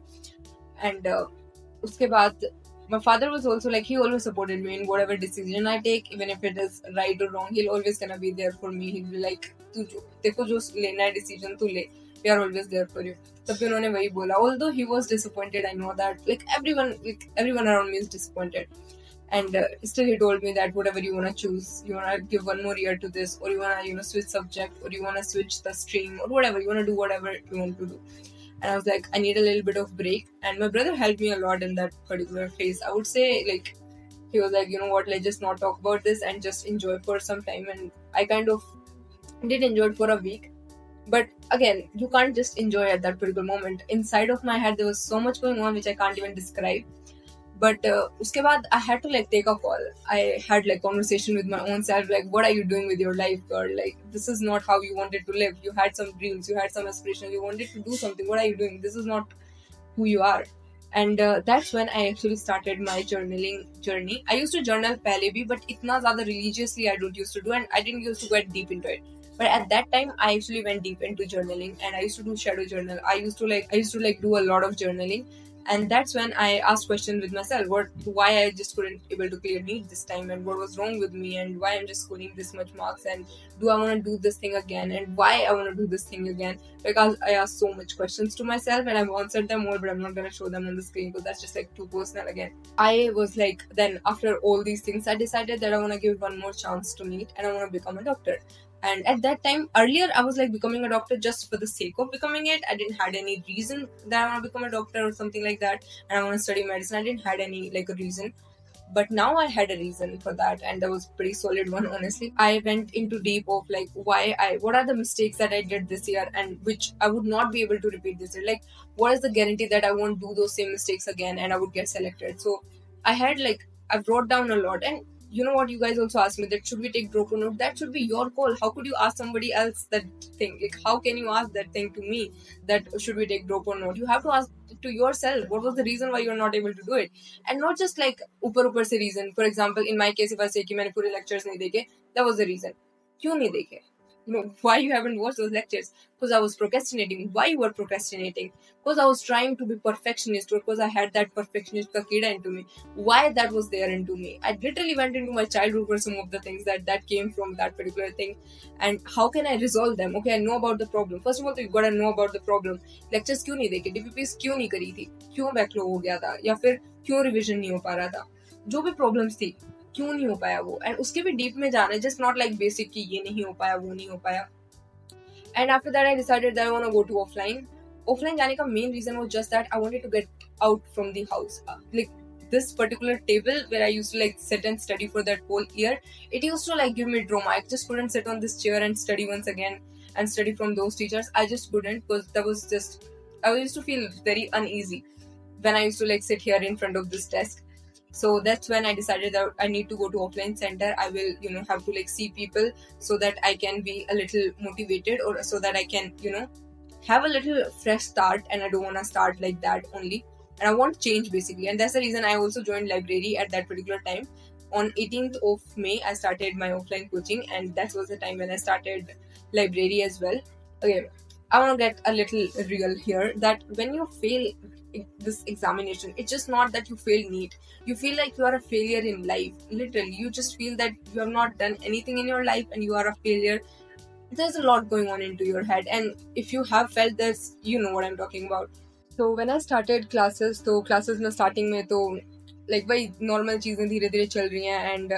And उसके बाद my father was also like, he always supported me in whatever decision I take, even if it is right or wrong. He'll always gonna be there for me. He'll be like, तू जो देखो जो लेना है decision तू ले, we are always there for you. तब भी उन्होंने वही बोला, although he was disappointed, I know that, like everyone around me is disappointed. And still he told me that whatever you wanna choose, you wanna give one more year to this, or you wanna switch subject, or you wanna switch the stream, or whatever you wanna do, whatever you want to do. And I was like, I need a little bit of break. And my brother helped me a lot in that particular phase. I would say, like, he was like, you know what, let's just not talk about this and just enjoy for some time. And I kind of did enjoy it for a week. But again, you can't just enjoy at that particular moment. Inside of my head, there was so much going on which I can't even describe. But uske baad, I had to like take a call. I had like conversation with my own self, like, what are you doing with your life, girl? Like, this is not how you wanted to live. You had some dreams, you had some aspirations, you wanted to do something. What are you doing? This is not who you are. And that's when I actually started my journaling journey. I used to journal pehle bhi, but itna zyada religiously I don't used to do, and I didn't used to get deep into it. But at that time, I actually went deep into journaling, and I used to do shadow journal. I used to like do a lot of journaling. And that's when I asked questions with myself, why I just couldn't able to clear NEET this time, and what was wrong with me, and why I'm just scoring this much marks, and do I want to do this thing again, and why I want to do this thing again. Because I asked so much questions to myself, and I've answered them all, but I'm not going to show them on the screen because that's just like too personal again. I was like, then after all these things, I decided that I want to give one more chance to NEET, and I want to become a doctor. And at that time, earlier, I was like becoming a doctor just for the sake of becoming it. I didn't had any reason that I want to become a doctor or something like that, and I want to study medicine. I didn't had any like a reason. But now I had a reason for that, and that was pretty solid one, honestly. I went into deep of like what are the mistakes that I did this year, and which I would not be able to repeat this year. Like, what is the guarantee that I won't do those same mistakes again and I would get selected? So I wrote down a lot. And you know what, you guys also asked me that should we take drop or not. That should be your call. How could you ask somebody else that thing? Like, how can you ask that thing to me, that should we take drop or not? You have to ask to yourself, what was the reason why you're not able to do it, and not just like ऊपर से reason. For example, in my case, if I say कि मैंने पूरे lectures नहीं देखे, that was the reason. क्यों नहीं देखे? why you haven't watched those lectures? Because I was procrastinating. Why you were procrastinating? Because I was trying to be perfectionist, or because I had that perfectionist ka kida into me. Why that was there into me? I literally went into my childhood for some of the things that came from that particular thing, and how can I resolve them? Okay, I know about the problem. First of all, you gotta know about the problem. Lectures क्यों नहीं देखे? DPPs क्यों नहीं करी थी? क्यों backlog हो गया था? या फिर क्यों रिविजन नहीं हो पा रहा था? जो भी प्रॉब्लम्स थी, क्यों नहीं हो पाया वो, एंड उसके भी डीप में जाना है, जस्ट नॉट लाइक बेसिक कि ये नहीं हो पाया, वो नहीं हो पाया. And after that I decided that I want to go to offline जाने का main reason was just that I wanted to get out from the house. Like this particular table where I used to like sit and study for that whole year, it used to like give me trauma. I just couldn't sit on this chair and study once again and study from those teachers. I just couldn't, because that was just, I used to feel very uneasy when I used to like sit here in front of this desk. So that's when I decided that I need to go to offline center. I will have to like see people so that I can be a little motivated, or so that I can have a little fresh start, and I don't want to start like that only, and I want change basically. And that's the reason I also joined library at that particular time. On 18th of May I started my offline coaching, and that was the time when I started library as well. Okay, I want to get a little real here, that when you fail this examination, it's just not that you fail NEET. You feel like you are a failure in life. Literally, you just feel that you have not done anything in your life and you are a failure. There's a lot going on into your head, and if you have felt this, you know what I'm talking about. So when I started classes, तो classes में starting में तो like वही normal चीजें धीरे धीरे चल रही हैं, and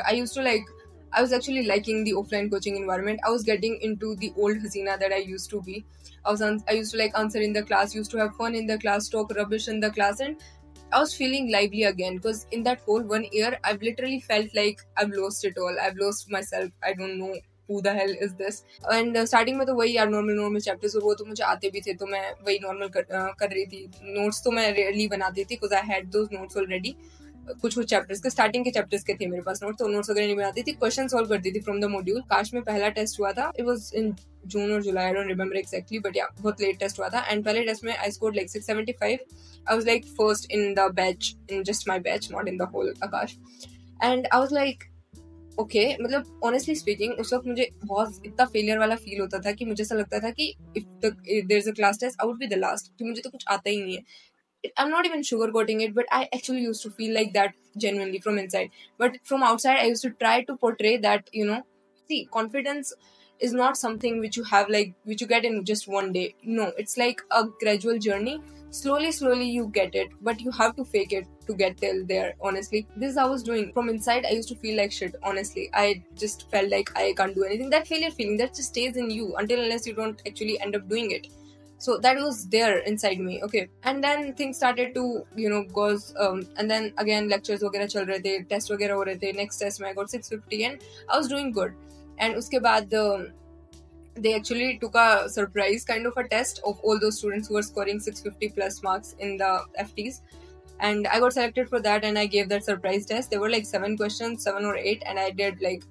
I was actually liking the offline coaching environment. I was getting into the old Hasina that I used to be. I used to like answer in the class, used to have fun in the class, talk rubbish in the class, and I was feeling lively again, because in that whole 1 year I've literally felt like I've lost it all. I've lost myself. I don't know who the hell is this. And starting में तो वही यार normal chapters, और वो तो मुझे आते भी थे, तो मैं वही नॉर्मल कर रही थी. नोट्स तो मैं रेयरली बनाती थी, because I had those notes already. कुछ चैप्टर्स के स्टार्टिंग के चैप्टर्स के थे मेरे पास नोट्स, तो नोट्स वगैरह नहीं बनाती थी, क्वेश्चन सॉल्व करती थी फ्रॉम द मॉड्यूल. काश में पहला टेस्ट हुआ था, इट वाज इन जून और July, I don't remember exactly, but या बहुत लेट टेस्ट हुआ था. एंड पहले टेस्ट में I scored like 675. I was like first in the batch, in just my batch, not in the whole Aakash. And I was like okay, मतलब honestly speaking उस वक्त मुझे बहुत इतना फेलियर वाला फील होता था कि मुझे ऐसा लगता था कि if there is a class test, I would be the last, कि मुझे तो कुछ आता ही नहीं है. I'm not even sugarcoating it, but I actually used to feel like that genuinely from inside. But from outside, I used to try to portray that, see, confidence is not something which you have which you get in just one day. No, it's like a gradual journey. Slowly you get it, but you have to fake it to get till there. Honestly, this is how I was doing. From inside, I used to feel like shit. Honestly, I just felt like I can't do anything. That failure feeling, that just stays in you until unless you don't actually end up doing it. So that was there inside me. Okay, and then things started to goes and then again lectures वगैरह चल रहे थे, test वगैरह हो रहे थे. Next test में I got 650 and I was doing good. And उसके बाद they actually took a surprise kind of a test of all those students who were scoring 650 plus marks in the FTs, and I got selected for that, and I gave that surprise test. There were like 7 questions, 7 or 8, and I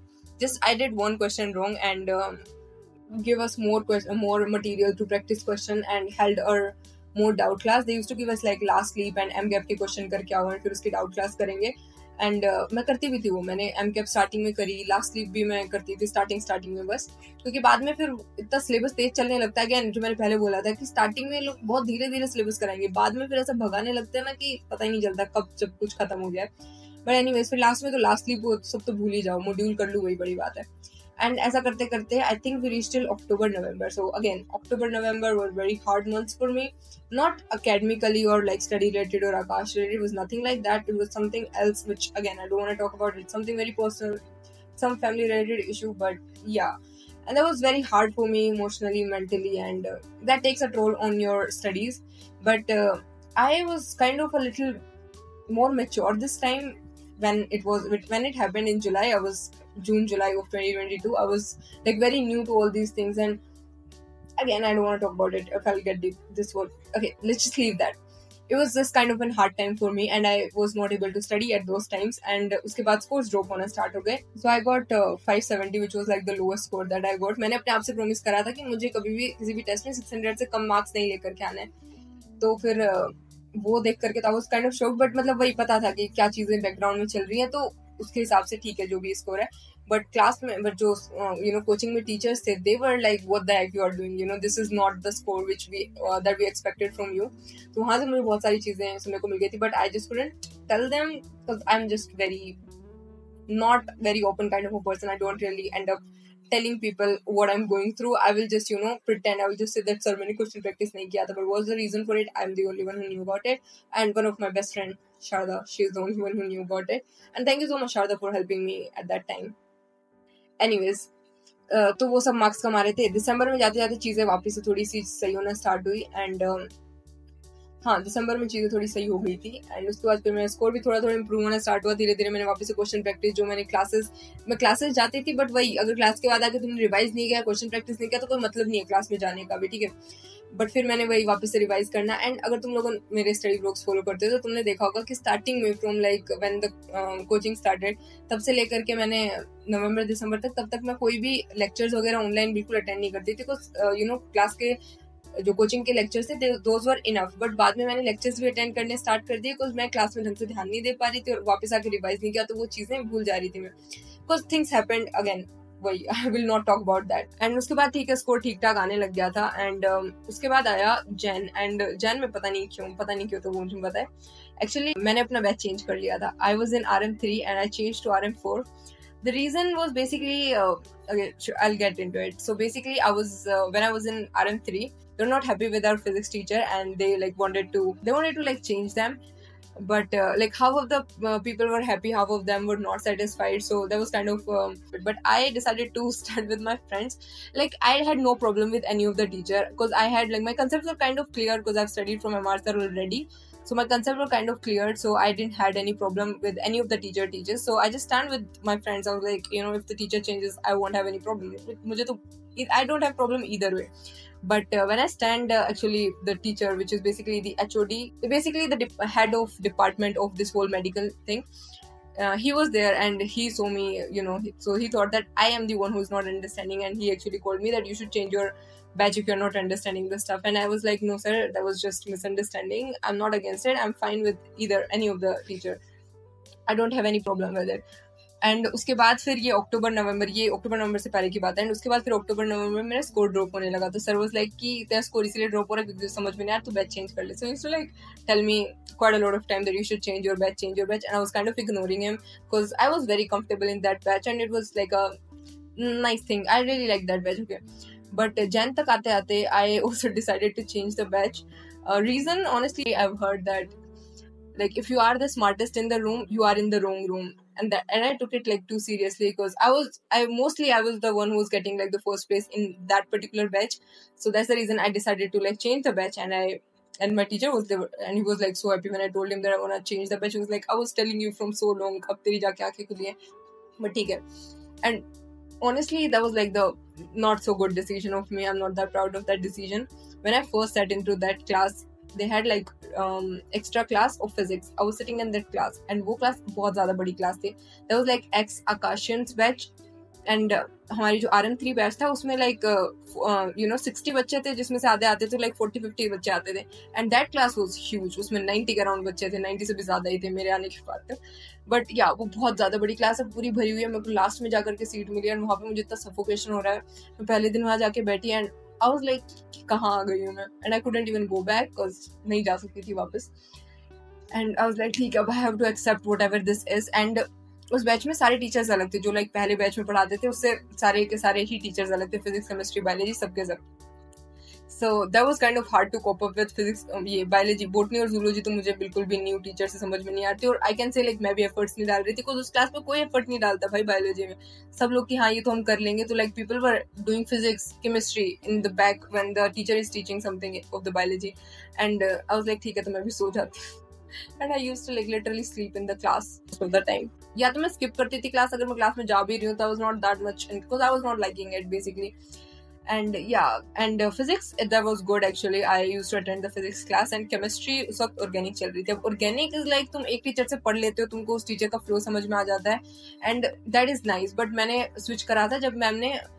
did one question wrong, and give us more material to practice question, and held a more doubt class. They used to give us like last sleep and MCAP के question करके आओ, फिर उसकी doubt class करेंगे. And मैं करती भी थी वो, मैंने MCAP स्टार्टिंग में करी, लास्ट स्लीप भी मैं करती थी स्टार्टिंग में बस, क्योंकि बाद में फिर इतना सिलेबस तेज चलने लगता है. अगेन जो मैंने पहले बोला था कि स्टार्टिंग में लोग बहुत धीरे धीरे सिलेबस कराएंगे, बाद में फिर ऐसा भगाने लगते हैं ना कि पता ही नहीं चलता कब जब कुछ खत्म हो गया. बट एनीवेज फिर लास्ट में तो लास्ट स्लीप सब तो भूल ही जाओ, मॉड्यूल कर लूँ, वही बड़ी बात है. And ऐसा करते करते I think we reached till October, November. So again, October, November were very hard months for me. Not academically or like study related or Akash related. It was nothing like that. It was something else, which again I don't want to talk about. It's something very personal, some family related issue. But yeah, and that was very hard for me emotionally, mentally, and that takes a toll on your studies. But I was kind of a little more mature this time. When it happened in July, I was July of 2022. I was like very new to all these things, and again I don't want to talk about it if I'll get this word. Okay, let's just leave that. It was just kind of a hard time for me, and I was not able to study at those times, and उसके बाद scores drop होना start हो गए. So I got 570, which was like the lowest score that I got. मैंने अपने आप से promise करा था कि मुझे कभी भी किसी भी टेस्ट में 600 से कम मार्क्स नहीं लेकर के आने. तो फिर वो देख करके था, was kind of shocked, but मतलब वही पता था कि क्या चीजें बैकग्राउंड में चल रही हैं, तो उसके हिसाब से ठीक है जो भी स्कोर है. बट क्लास में बट जो कोचिंग में टीचर्स थे, they were like what the heck you are doing, this is not the score which we that we expected from you. तो वहाँ से मुझे बहुत सारी चीजें सुनने को मिल गई थी, but I just couldn't tell them because I am just very not very open kind of a person. I don't really end up telling people what I'm going through. I will just pretend. I will just say that sir मैंने question practice नहीं किया था, but what's the reason for it? I'm the only one who knew about it, and one of my best friend Sharda, she's the only one who knew about it. And thank you so much Sharda for helping me at that time. Anyways, तो वो सब marks कमा रहे थे. दिसंबर में जाते जाते चीजें वापस से थोड़ी सी सही होना स्टार्ट हुई, एंड हाँ, दिसंबर में चीज़ें थोड़ी सही हो गई थी. एंड उसके बाद फिर मेरा स्कोर भी थोड़ा थोड़ा इंप्रूव होना स्टार्ट हुआ. धीरे धीरे मैंने वापस से क्वेश्चन प्रैक्टिस, जो मैंने क्लासेस जाती थी, बट वही अगर क्लास के बाद आके तुमने रिवाइज नहीं किया, क्वेश्चन प्रैक्टिस नहीं किया, तो कोई मतलब नहीं है क्लास में जाने का भी, ठीक है. बट फिर मैंने वही वापस से रिवाइज करना. एंड अगर तुम लोग मेरे स्टडी ब्लॉग्स फॉलो करते हो तो तुमने देखा होगा कि स्टार्टिंग में from like when the coaching started, तब से लेकर के मैंने नवंबर दिसंबर तब तक मैं कोई भी लेक्चर्स वगैरह ऑनलाइन बिल्कुल अटेंड नहीं करती थी. क्लास के जो कोचिंग के लेक्चर्स थे दोज वर इनफ, बट बाद में मैंने लेक्चर्स भी अटेंड करने स्टार्ट कर दिए बिकॉज मैं क्लास में ढंग से ध्यान नहीं दे पा रही थी और वापस आके रिवाइज नहीं किया, तो वो चीजें भूल जा रही थी मैं, बिकॉज थिंग्स हैपेंड अगेन. वही I will not talk about that. And उसके बाद ठीक है, स्कोर ठीक ठाक आने लग गया था. एंड उसके बाद आया जैन. एंड जैन में पता नहीं क्यों तो वो मुझे पता है. एक्चुअली मैंने अपना बैच चेंज कर लिया था. I was in RM3 and I changed to RM4. The reason was basically okay, sure, I'll get into it. So basically when I was in RM3, they were not happy with our physics teacher, and they wanted to like change them, but like half of the people were happy, half of them were not satisfied. So that was kind of but I decided to stand with my friends. Like I had no problem with any of the teacher because I had like my concepts were kind of clear because I've studied from MR sir already. So my concepts were kind of cleared, so I didn't had any problem with any of the teachers. So I just stand with my friends. I was like, if the teacher changes, I won't have any problem. I don't have problem either way. But when I stand actually the teacher, which is basically the HOD, basically the head of department of this whole medical thing, he was there and he saw me, so he thought that I am the one who's not understanding, and he actually called me that you should change your batch if you're not understanding the stuff. And I was like, no sir, that was just misunderstanding. I'm not against it. I'm fine with any of the teacher. I don't have any problem with it. And उसके बाद फिर ये अक्टूबर नवंबर से पहले की बात है. And उसके बाद फिर अक्टूबर नवंबर में मेरा स्कोर ड्रॉप होने लगा. तो सर वाज लाइक कि तेरा स्कोर इसलिए ड्रॉप हो रहा है क्योंकि समझ में नहीं आया, तो बैच चेंज कर ले. So used to like tell me quite a lot of time that you should change your batch, and I was kind of ignoring him because I was very comfortable in that batch and it was like a nice thing. I really like that batch. Okay, but Jan tak aate aate I also decided to change the batch. Reason, honestly, I've heard that like if you are the smartest in the room, you are in the wrong room. And I took it like too seriously because I was the one who was getting like the first place in that particular batch. So that's the reason I decided to like change the batch. And my teacher was there and he was like so happy when I told him that I want to change the batch. He was like, I was telling you from so long, ab teri jaake aankhein khuli hai. But theek hai. And honestly, that was like the not so good decision of me. I'm not that proud of that decision. When I first sat into that class, they had like extra class of physics. I was sitting in that class and वो class बहुत ज़्यादा बड़ी class थी. There was like ex Akashians batch and हमारी जो RM3 batch था उसमें like 60 बच्चे थे जिसमें से आधे आते थे like 40-50 बच्चे आते थे. And that class was huge. उसमें 90 के अराउंड बच्चे थे, 90 से भी ज़्यादा ही थे मेरे आने के बाद. बट या वो बहुत ज़्यादा बड़ी क्लास है, पूरी भरी हुई है. मेरे को लास्ट में जाकर के सीट मिली और वहाँ पे मुझे इतना सफोकेशन हो रहा है. मैं पहले दिन वहाँ जाके बैठी एंड I was like कहाँ आ गई हूँ मैं, and I couldn't even go back because नहीं जा सकती थी वापस. And I was like ठीक है, I have to accept whatever this is. And उस बैच में सारे टीचर्स अलग थे. जो लाइक पहले बैच में पढ़ाते थे उससे सारे के सारे ही टीचर्स अलग थे, फिजिक्स केमिस्ट्री बायोलॉजी सबके सब. So that was kind of hard to cope up with physics, ये biology, botany और zoology तो मुझे बिल्कुल भी न्यू टीचर से समझ में नहीं आती. और I can say like मैं भी efforts नहीं डाल रही थी because उस क्लास में कोई effort नहीं डालता भाई biology में. सब लोग कि हाँ ये तो हम कर लेंगे. तो like people were doing physics, chemistry in the back when the teacher is teaching something of the biology. And I was like ठीक है, तो मैं भी सो जाती. And I used to like literally sleep in the class most of the time. या तो मैं skip करती थी क्लास अगर मैं क्लास में जा भी रही हूँ. I was not that much because I was not liking it basically. And yeah, and physics, that was good actually. I used to attend the physics class. And chemistry उस वक्त organic चल रही थी. अब organic is like तुम एक teacher से पढ़ लेते हो, तुमको उस टीचर का फ्लो समझ में आ जाता है, and that is nice. But मैंने switch करा था जब मैम ने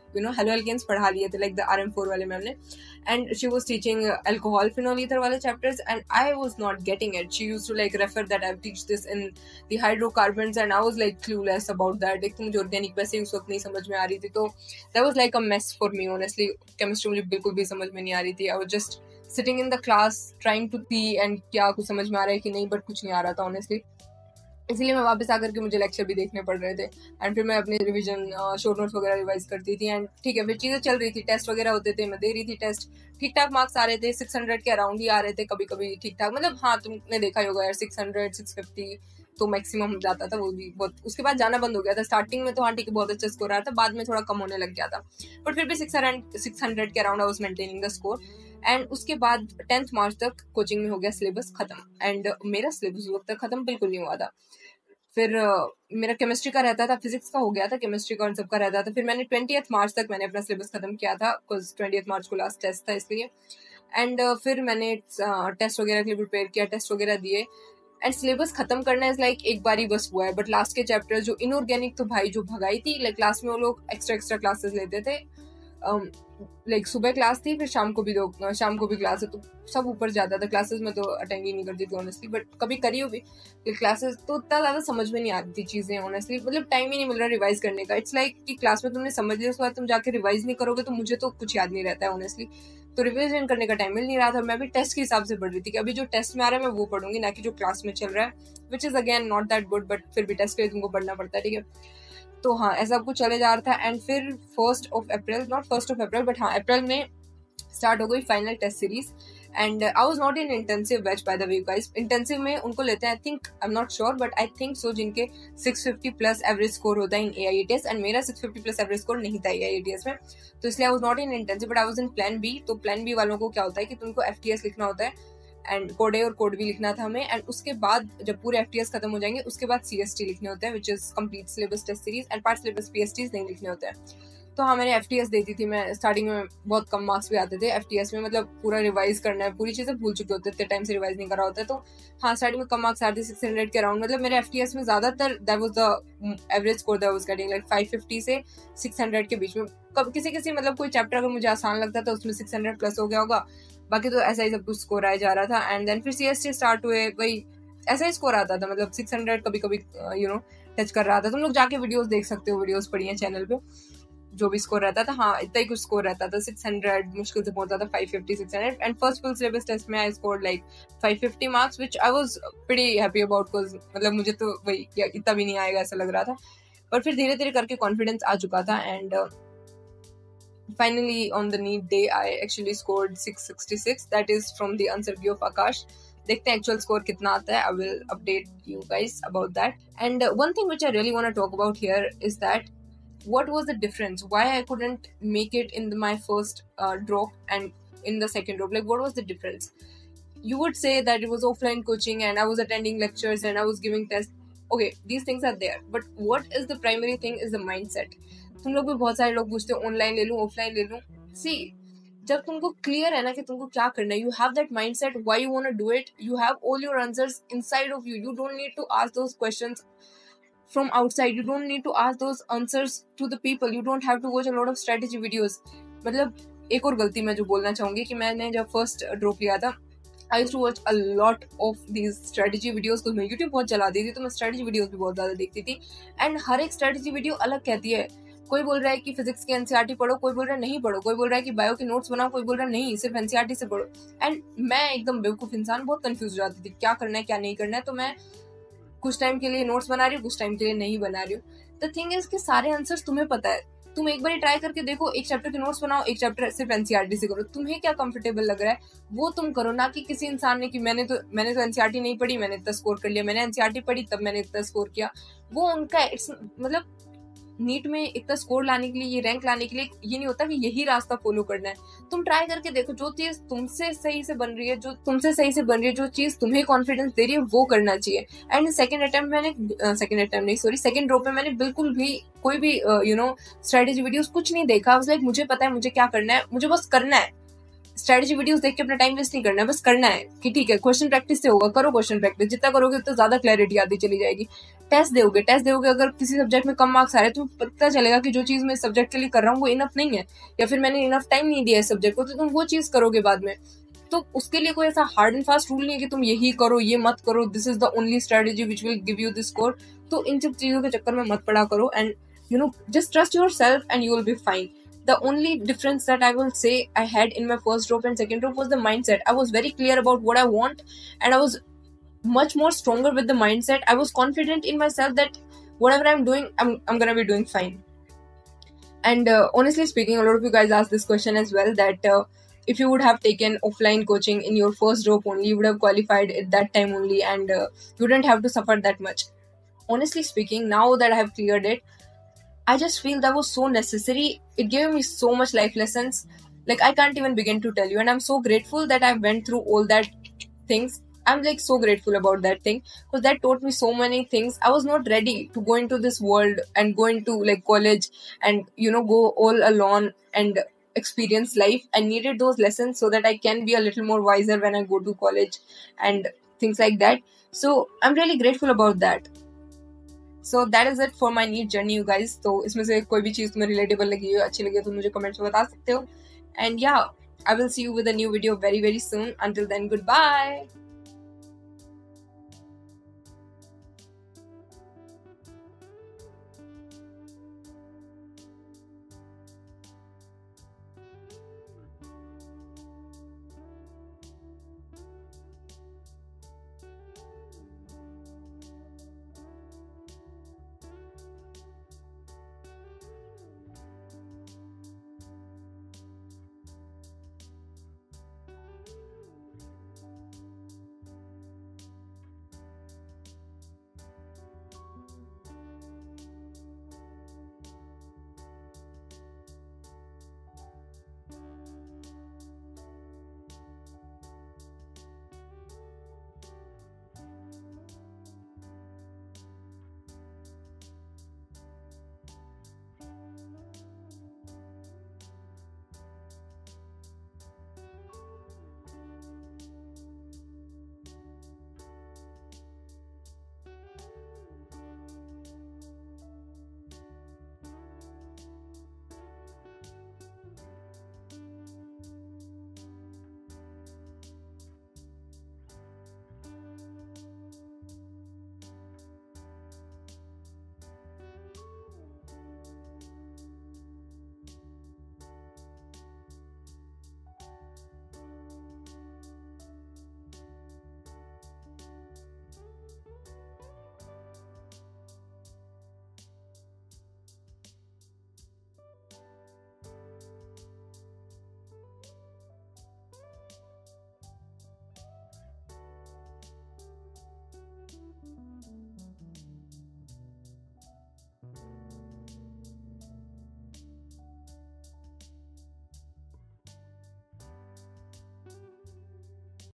हेलो एल्केन्स पढ़ा लिए थे, लाइक द RM4 वाले मैम ने, and she was teaching alcohol phenol ether वाले chapters, and I was not getting it. She used to like refer that I teach this in the hydrocarbons, and I was like clueless about that. एक तो मुझे organic वैसे ही उस वक्त नहीं समझ में आ रही थी, तो that was like a mess for me honestly. Chemistry मुझे बिल्कुल भी समझ में नहीं आ रही थी. I was just sitting in the class trying to see and क्या कुछ समझ में आ रहा है कि नहीं, बट कुछ नहीं आ रहा था ऑनेस्टली. इसलिए मैं वापस आकर के मुझे लेक्चर भी देखने पड़ रहे थे, एंड फिर मैं अपने रिवीजन शॉर्ट नोट्स वगैरह रिवाइज करती थी. एंड ठीक है, फिर चीज़ें चल रही थी, टेस्ट वगैरह होते थे, मैं दे रही थी टेस्ट, ठीक ठाक मार्क्स आ रहे थे, 600 के अराउंड ही आ रहे थे, कभी कभी ठीक ठाक. मतलब हाँ, तुमने देखा ही होगा यार, 600 650 तो मैक्सिमम जाता था, वो भी बहुत. उसके बाद जाना बंद हो गया था. स्टार्टिंग में तो हाँ ठीक है, बहुत अच्छा स्कोर आया था, बाद में थोड़ा कम होने लग गया था, बट फिर भी 600 के around I was maintaining the score. And उसके बाद 10th मार्च तक कोचिंग में हो गया सिलेबस खत्म, एंड मेरा सिलेबस उस वक्त तक खत्म बिल्कुल नहीं हुआ था. फिर मेरा केमिस्ट्री का रहता था, फिजिक्स का हो गया था, केमिस्ट्री का और सबका रहता था. फिर मैंने 20th मार्च तक मैंने अपना सिलेबस खत्म किया था, बिकॉज 20th मार्च को लास्ट टेस्ट था इसलिए. एंड फिर मैंने टेस्ट वगैरह के लिए प्रिपेयर किया, टेस्ट वगैरह दिए, एंड सिलेबस खत्म करना इज लाइक एक बार ही बस हुआ है. बट लास्ट के चैप्टर जो इनऑर्गेनिक, तो भाई जो भगाई थी, लाइक क्लास में वो लोग एक्स्ट्रा क्लासेस लेते थे. लाइक सुबह क्लास थी, फिर शाम को भी क्लास है, तो सब ऊपर जाता था. क्लासेस में तो अटेंड ही नहीं करती थी ऑनेस्टली, बट कभी करी हो भी क्लासेस, तो उतना ज़्यादा समझ में नहीं आती थी चीज़ें ऑनेस्टली. मतलब टाइम ही नहीं मिल रहा रिवाइज करने का. इट्स लाइक कि क्लास में तुमने समझ लिया, उसके बाद तुम जाके रिवाइज नहीं करोगे, तो मुझे तो कुछ याद नहीं रहता है ऑनेस्टली. तो रिविजन करने का टाइम मिल नहीं रहा था. मैं भी टेस्ट के हिसाब से पढ़ रही थी कि अभी जो टेस्ट में आ रहा है मैं वो पढ़ूंगी, ना कि जो क्लास में चल रहा है, which is again not that good, but फिर भी टेस्ट के लिए तुमको पढ़ना पड़ता है, ठीक है. तो हाँ, ऐसा कुछ चले जा रहा था. एंड फिर 1st of April, not 1st of April, but हाँ अप्रैल में स्टार्ट हो गई final test series. And I was not in intensive batch by the way guys. Intensive में उनको लेते हैं, I think, I am not sure, but I think so, जिनके 650 plus average score होता है इन AIATS, एंड मेरा 650 प्लस एवरेज स्कोर नहीं था AIATS में, तो इसलिए I was not in intensive, but I was in plan B. तो प्लान बी वालों को क्या होता है कि तुमको FTS लिखना होता है, एंड कोड ए और कोड बी लिखना था हमें. एंड उसके बाद जब पूरे FTS खत्म हो जाएंगे, उसके बाद CST लिखने होते हैं, which is complete syllabus test series, and part syllabus PSTs नहीं लिखने होते हैं. तो हाँ, मैंने FTS देती थी. मैं स्टार्टिंग में बहुत कम मार्क्स भी आते थे FTS में, मतलब पूरा रिवाइज करना है, पूरी चीज़ें भूल चुके होते थे, टाइम से रिवाइज नहीं करा होता है. तो हाँ, स्टार्टिंग में कम मार्क्स आते थे, 600 के अराउंड. मतलब मेरे FTS में ज़्यादातर that was the average score that was getting, like 550 से 600 के बीच में. कब किसी मतलब कोई चैप्टर अगर मुझे आसान लगता था, उसमें 600 प्लस हो गया होगा, बाकी तो ऐसा ही सब कुछ स्कोर आया जा रहा था. एंड देन फिर CST स्टार्ट हुए, वही ऐसा ही स्कोर आता था, मतलब 600 कभी कभी टच कर रहा था. तुम लोग जाके वीडियोस देख सकते हो, वीडियोस पढ़ी हैं चैनल पे, जो भी स्कोर रहता था. हाँ, इतना ही कुछ स्कोर रहता था. 600 मुश्किल से पहुंचता था, 550 600. And first full syllabus test में I scored like 550 marks, which I was pretty happy about, because मतलब मुझे तो वही इतना भी नहीं आएगा ऐसा लग रहा था, पर फिर धीरे धीरे करके कॉन्फिडेंस आ चुका था. And finally on the NEET day I actually scored 666. That is from the answer key of Akash. देखते हैं एक्चुअल स्कोर कितना आता है. I will update you guys about that. And one thing which I really want to talk about here is that what was the difference? Why I couldn't make it in my first drop and in the second drop? Like, what was the difference? You would say that it was offline coaching and I was attending lectures and I was giving tests. Okay, these things are there. But what is the primary thing is the mindset. तुम लोग भी बहुत सारे लोग पूछते हो online ले लूँ ऑफलाइन ले लूँ. सी, जब तुमको क्लियर है ना कि तुमको क्या करना है, you have that mindset why you want to do it, you have all your answers inside of you. You don't need to ask those questions from outside. You don't need to ask those answers to the people. You don't have to watch a lot of strategy videos. मतलब एक और गलती मैं जो बोलना चाहूंगी कि मैंने जब फर्स्ट ड्रॉप लिया था, I used to watch a lot of these strategy videos. तो मैं YouTube बहुत चलाती थी, तो मैं strategy videos भी बहुत ज़्यादा देखती थी. And हर एक strategy video अलग कहती है. कोई बोल रहा है कि फिजिक्स की NCERT पढ़ो, कोई बोल रहा है नहीं पढ़ो, कोई बोल रहा है कि बायो के नोट्स बनाओ, कोई बोल रहा है नहीं सिर्फ NCERT से पढ़ो. एंड मैं एकदम बेवकूफ़ इंसान, बहुत कंफ्यूज हो जाती थी क्या करना है क्या नहीं करना है. तो मैं कुछ टाइम के लिए नोट्स बना रही हूँ, कुछ टाइम के लिए नहीं बना रही हूँ. द थिंग इज कि सारे आंसर्स तुम्हें पता है. तुम एक बार ट्राई करके देखो, एक चैप्टर के नोट्स बनाओ, एक चैप्टर सिर्फ NCERT से करो. तुम्हें क्या कंफर्टेबल लग रहा है वो तुम करो, ना कि किसी इंसान ने कि मैंने तो NCERT नहीं पढ़ी, मैंने इतना स्कोर कर लिया, मैंने NCERT पढ़ी तब मैंने इतना स्कोर किया. वो उनका मतलब नीट में इतना स्कोर लाने के लिए, ये रैंक लाने के लिए ये नहीं होता कि यही रास्ता फॉलो करना है. तुम ट्राई करके देखो, जो चीज तुमसे सही से बन रही है, जो चीज तुम्हें कॉन्फिडेंस दे रही है वो करना चाहिए. एंड सेकंड ड्रॉप में मैंने बिल्कुल भी कोई भी स्ट्रेटेजी वीडियोस कुछ नहीं देखा. लाइक मुझे पता है मुझे क्या करना है, मुझे बस करना है. स्ट्रेटजी वीडियोस देख के अपना टाइम वेस्ट नहीं करना है, बस करना है कि ठीक है क्वेश्चन प्रैक्टिस से होगा, करो क्वेश्चन प्रैक्टिस, जितना करोगे उतना ज्यादा क्लैरिटी आती चली जाएगी। टेस्ट दोगे, अगर किसी सब्जेक्ट में कम मार्क्स आ रहे हैं तो पता चलेगा कि जो चीज मैं सब्जेक्ट के लिए कर रहा हूँ वो इनफ नहीं है, या फिर मैंने इनफ टाइम नहीं दिया है सब्जेक्ट को, तो तुम वो चीज करोगे बाद में। तो उसके लिए कोई ऐसा हार्ड एंड फास्ट रूल नहीं है कि तुम यही करो ये मत करो, this is the only strategy which will give you this score. तो इन सब चीजों के चक्कर में मत पड़ा करो, and just trust yourself and you will be fine. The only difference that I will say I had in my first drop and second drop was the mindset. I was very clear about what I want, and I was much more stronger with the mindset. I was confident in myself that whatever I'm doing, I'm gonna be doing fine. And honestly speaking, a lot of you guys asked this question as well, that if you would have taken offline coaching in your first drop only, you would have qualified at that time only, and you wouldn't have to suffer that much. Honestly speaking, now that I have cleared it, I just feel that was so necessary. It gave me so much life lessons. Like, I can't even begin to tell you. And I'm so grateful that I went through all that things. I'm like so grateful about that thing, because that taught me so many things. I was not ready to go into this world and go into like college and, go all alone and experience life. I needed those lessons so that I can be a little more wiser when I go to college and things like that. So I'm really grateful about that. So that is it for my NEET journey you guys. तो इसमें से कोई भी चीज़ तुम्हें relatable लगी हो, अच्छी लगी तो मुझे कमेंट्स में बता सकते हो। And yeah, I will see you with a new video very very soon. Until then, good bye.